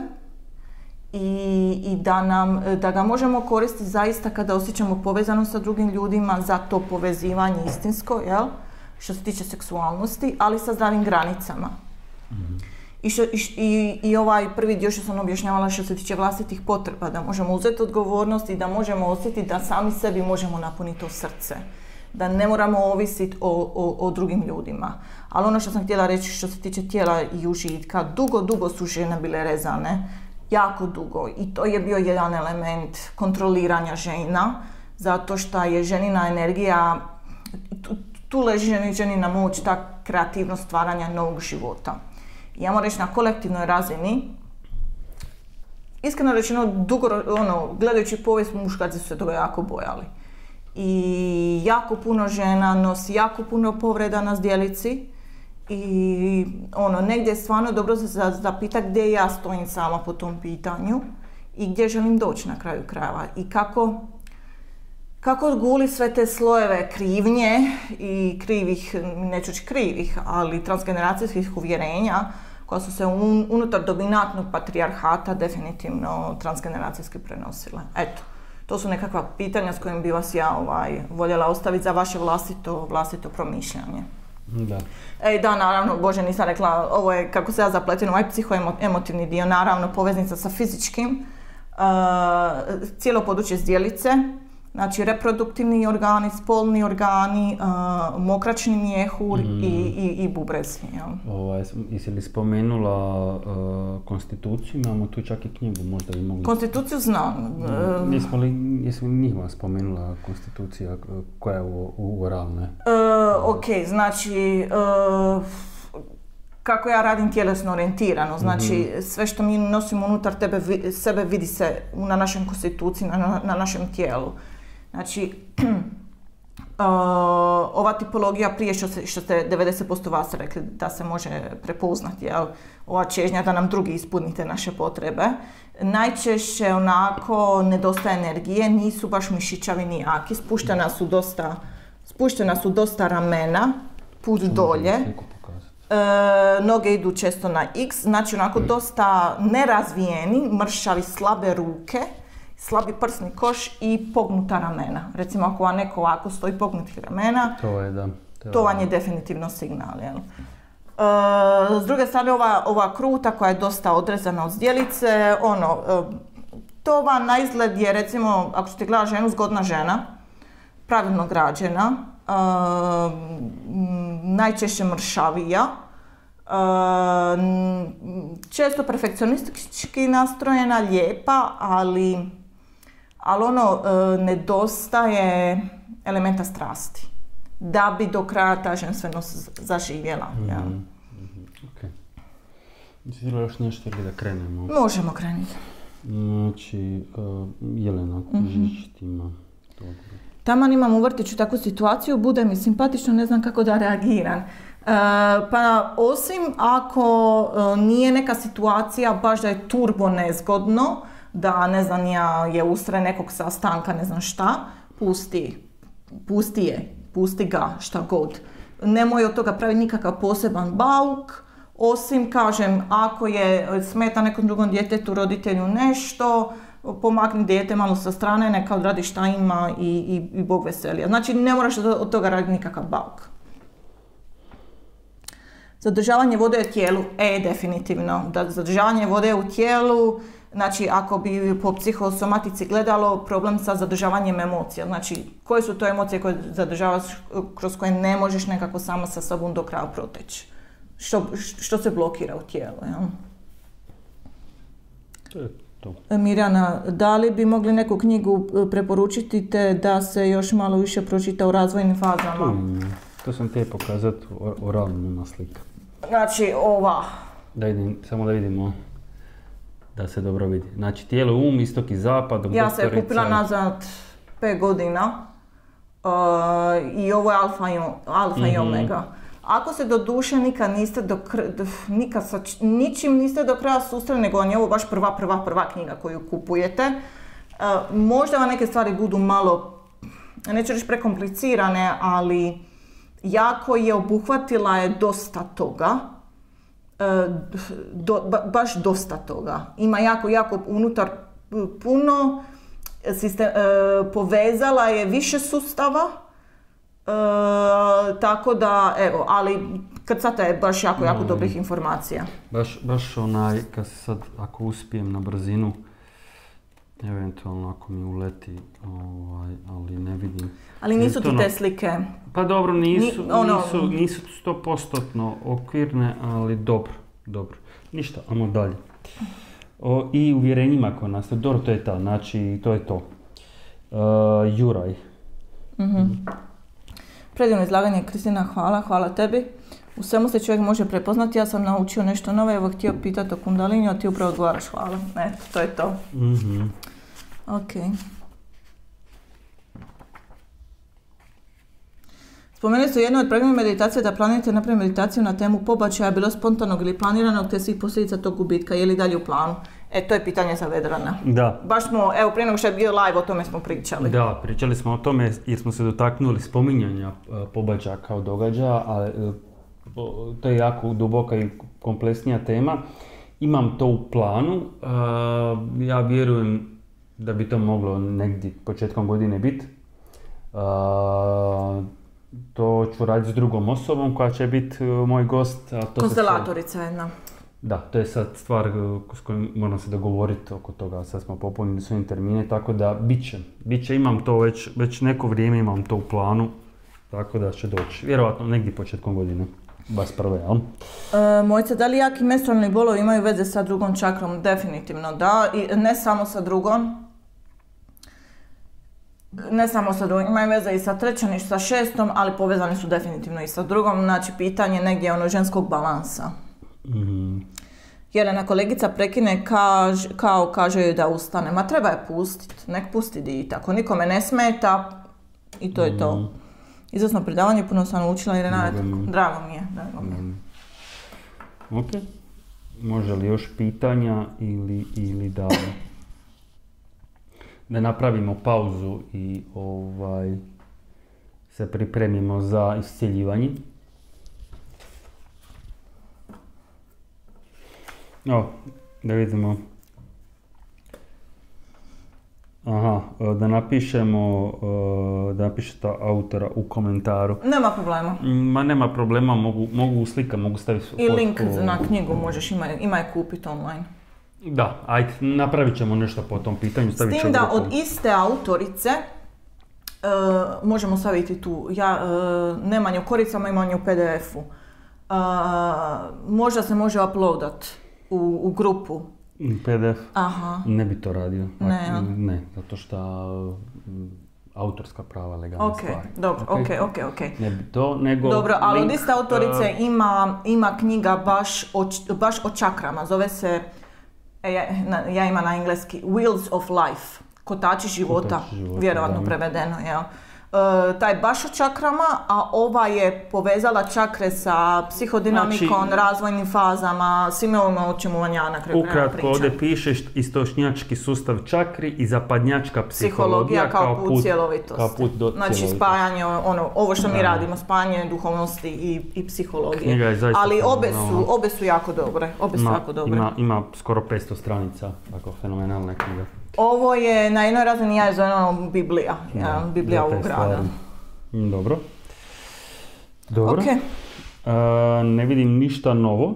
i da ga možemo koristiti zaista kada osjećamo povezanost sa drugim ljudima za to povezivanje istinsko, jel? Što se tiče seksualnosti, ali sa zdravim granicama. Mm-hmm. I ovaj prvi dio što sam objašnjavala što se tiče vlastitih potreba, da možemo uzeti odgovornost i da možemo osjetiti da sami sebi možemo napuniti to srce. Da ne moramo ovisiti o drugim ljudima. Ali ono što sam htjela reći što se tiče tijela i užitka, dugo su žene bile rezane, jako dugo. I to je bio jedan element kontroliranja žena, zato što je ženina energija, tu leži ženina moć, ta kreativnost stvaranja novog života. Ja moram reći na kolektivnoj razini, iskreno rečeno, gledajući povijest, muškarci su se toga jako bojali. I jako puno žena nosi jako puno povreda na zdjelici i negdje je stvarno dobro se zapitati gdje ja stojim sama po tom pitanju i gdje želim doći na kraju krajeva i kako odguli sve te slojeve krivnje i krivih, neću reći krivih, ali transgeneracijskih uvjerenja koja su se unutar dominantnog patrijarhata definitivno transgeneracijski prenosile. Eto, to su nekakva pitanja s kojim bi vas ja voljela ostaviti za vaše vlastito promišljanje. Da. Da, naravno, Bože, nisam rekla, ovo je, kako se ja zapletim, ovaj psihoemotivni dio, naravno, poveznica sa fizičkim, cijelo područje zdjelice, znači reproduktivni organi, spolni organi, mokračni mjehur i bubrez. Jesi li spomenula konstituciju? Imamo tu čak i knjigu, možda bi mogli... Konstituciju znam. Jesi li njih spomenula konstitucija koja je u oralne? Ok, znači... Kako ja radim tjelesno orijentirano, znači sve što mi nosimo unutar sebe vidi se na našem konstituciji, na našem tijelu. Znači, ova tipologija prije što ste 90% vas rekli da se može prepoznati, jel? Ova čežnja da nam drugi ispunite naše potrebe. Najčešće onako nedostaje energije, nisu baš mišićavi ni jaki, spuštena su dosta ramena, put dolje. Noge idu često na X, znači onako dosta nerazvijeni, mršavi, slabe ruke, slabi prsni koš i pognuta ramena. Recimo ako vam neko ovako stoji pognutih ramena, to vam je definitivno signal. Jel? S druge strane ova kruta koja je dosta odrezana od zdjelice, to vam na izgled je recimo, ako ćete gledati ženu, zgodna žena, pravilno građena, najčešće mršavija, često perfekcionistički nastrojena, lijepa, ali nedostaje elementa strasti da bi do kraja ta ženstvenost zaživjela. Okay. Mislim li još nešto ili da krenemo? Možemo krenuti. Znači, Jelena Žižić ima dobro. Taman imam u vrtiću takvu situaciju, bude mi simpatično, ne znam kako da reagiram. Pa osim ako nije neka situacija baš da je turbo nezgodno, da ne znam je usred nekog sastanka, ne znam šta, pusti ga, šta god. Nemoj od toga praviti nikakav poseban bauk, osim, kažem, ako je smeta nekom drugom djetetu, roditelju nešto, pomakni dijete malo sa strane, neka odradi šta ima i Bog veselija. Znači, ne moraš od toga raditi nikakav bauk. Zadržavanje vode u tijelu, definitivno. Da zadržavanje vode u tijelu, znači ako bi po psihosomatici gledalo problem sa zadržavanjem emocija, znači koje su to emocije koje zadržavaš, kroz koje ne možeš nekako sama sa sobom do kraja proteći. Što se blokira u tijelu, jel? To je to. Mirjana, da li bi mogli neku knjigu preporučiti te da se još malo više pročita u razvojnim fazama? To sam te pokazati, oralno ima slika. Znači, ova. Samo da vidimo da se dobro vidi. Znači, tijelo, istok i zapad. Ja se je kupila nazad 5 godina i ovo je alfa i omega. Ako se do duše nikad sa ničim niste do kraja susreli, nego vam je ovo baš prva knjiga koju kupujete, možda vam neke stvari budu malo, neću reći prekomplicirane, ali jako je obuhvatila je dosta toga, baš dosta toga. Ima jako unutar puno, povezala je više sustava, tako da, evo, ali krcata je baš jako dobrih informacija. Baš kad se sad, ako uspijem na brzinu, eventualno ako mi uleti, ali ne vidim. Ali nisu ti te slike? Pa dobro, nisu 100% okvirne, ali dobro. Ništa, ajmo dalje. I uvjerenjima koje nastaje, dobro, to je ta, znači to je to. Juraj. Predivno izlaganje, Kristina, hvala tebi. U svemu se čovjek može prepoznati, ja sam naučio nešto novo, evo htio pitati o kundalini, a ti upravo odgovaraš, hvala. Eto, to je to. Ok. Spomenuli ste u jednoj od programa meditacije da planirate napraviti meditaciju na temu pobačaja, bilo spontanog ili planiranog, te svih posljedica tog gubitka, je li dalje u planu? To je pitanje za Vedrana. Da. Baš smo, evo, prije nego što je bio live, o tome smo pričali. Da, pričali smo o tome jer smo se dotaknuli spominjanja pobačaja kao događaja, ali to je jako duboka i kompleksnija tema. Imam to u planu, ja vjerujem da bi to moglo negdje početkom godine biti. To ću raditi s drugom osobom koja će biti moj gost. Konstelatorica jedna. Da, to je sad stvar s kojom moram se dogovoriti oko toga. Sad smo popunili svojim termine, tako da bit će, imam to već neko vrijeme imam to u planu, tako da će doći. Vjerojatno negdje početkom godine. Baš prve, jel? Mojca, da li jaki menstrualni bolovi imaju veze sa drugom čakrom? Definitivno da, i ne samo sa drugom. Imaju veze i sa trećom i sa šestom, ali povezani su definitivno i sa drugom. Znači, pitanje negdje ženskog balansa. Jelena, kolegica prekine, kaže joj da ustane. Ma treba je pustiti, nek pusti dijete. Ako nikome ne smeta, i to je to. Izvrsno predavanje, puno sam naučila i Renata. Drago mi je. Ok. Može li još pitanja ili da napravimo pauzu i se pripremimo za iscjeljivanje? Da vidimo. Da napišete autora u komentaru. Nema problema. Nema problema, mogu slika, mogu staviti fotku. I link na knjigu možeš, ima je kupiti online. Da, ajde, napravit ćemo nešto po tom pitanju. S tim da od iste autorice možemo staviti tu, Nemanje u koricama, imanje u PDF-u. Možda se može uploadat u grupu. PDF? Aha. Ne bi to radio. Ne, zato što autorska prava legalna stvari. Dobro, ok. Ne bi to, nego... Dobro, ali od iste autorice ima knjiga baš o čakrama. Zove se, ja imam na engleski, Wheels of Life. Kotači života, vjerovatno prevedeno, jel? Taj baš o čakrama, a ova je povezala čakre sa psihodinamikom, razvojnim fazama, svime ovome o čemu Vanjana priča. Ukratko, ovdje pišeš istočnjački sustav čakri i zapadnjačka psihologija kao put cjelovitosti. Znači spajanje, ovo što mi radimo, spajanje duhovnosti i psihologije. Ali obe su jako dobre. Ima skoro 500 stranica, tako fenomenalna knjiga. Ovo je na jednoj razini, ja je zovem Biblija. Biblija ovog grada. Dobro. Okay. Ne vidim ništa novo.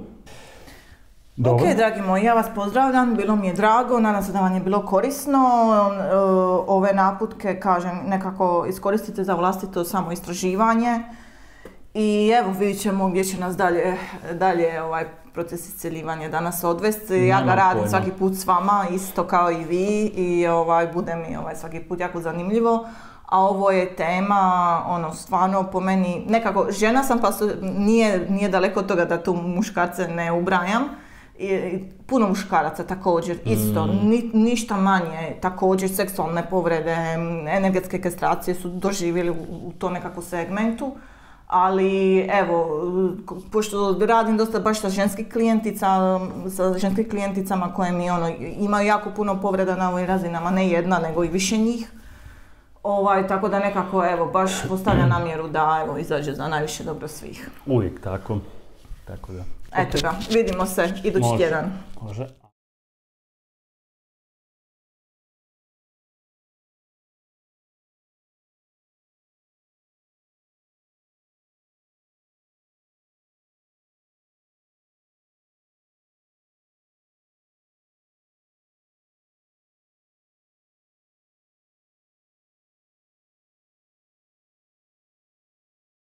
Ok, dragi moji, ja vas pozdravljam, bilo mi je drago, nadam se da vam je bilo korisno. Ove naputke, kažem, nekako iskoristite za vlastito samoistraživanje. I evo, vidit ćemo gdje će nas dalje proces iscjeljivanja danas odvesti. Ja ga radim svaki put s vama, isto kao i vi, i bude mi svaki put jako zanimljivo. A ovo je tema, stvarno po meni, nekako, žena sam pa nije daleko od toga da tu muškarce ne ubrajam. Puno muškaraca također, isto, ništa manje, također seksualne povrede, energetske kastracije su doživjeli u tom nekakvom segmentu. Ali evo, pošto radim dosta baš sa ženskim klijenticama koje mi imaju jako puno povreda na ovim razinama, ne jedna nego i više njih. Tako da nekako evo, baš postavlja namjeru da izađe za najviše dobro svih. Uvijek tako. Tako da. Eto ga, vidimo se idući tjedan. Može.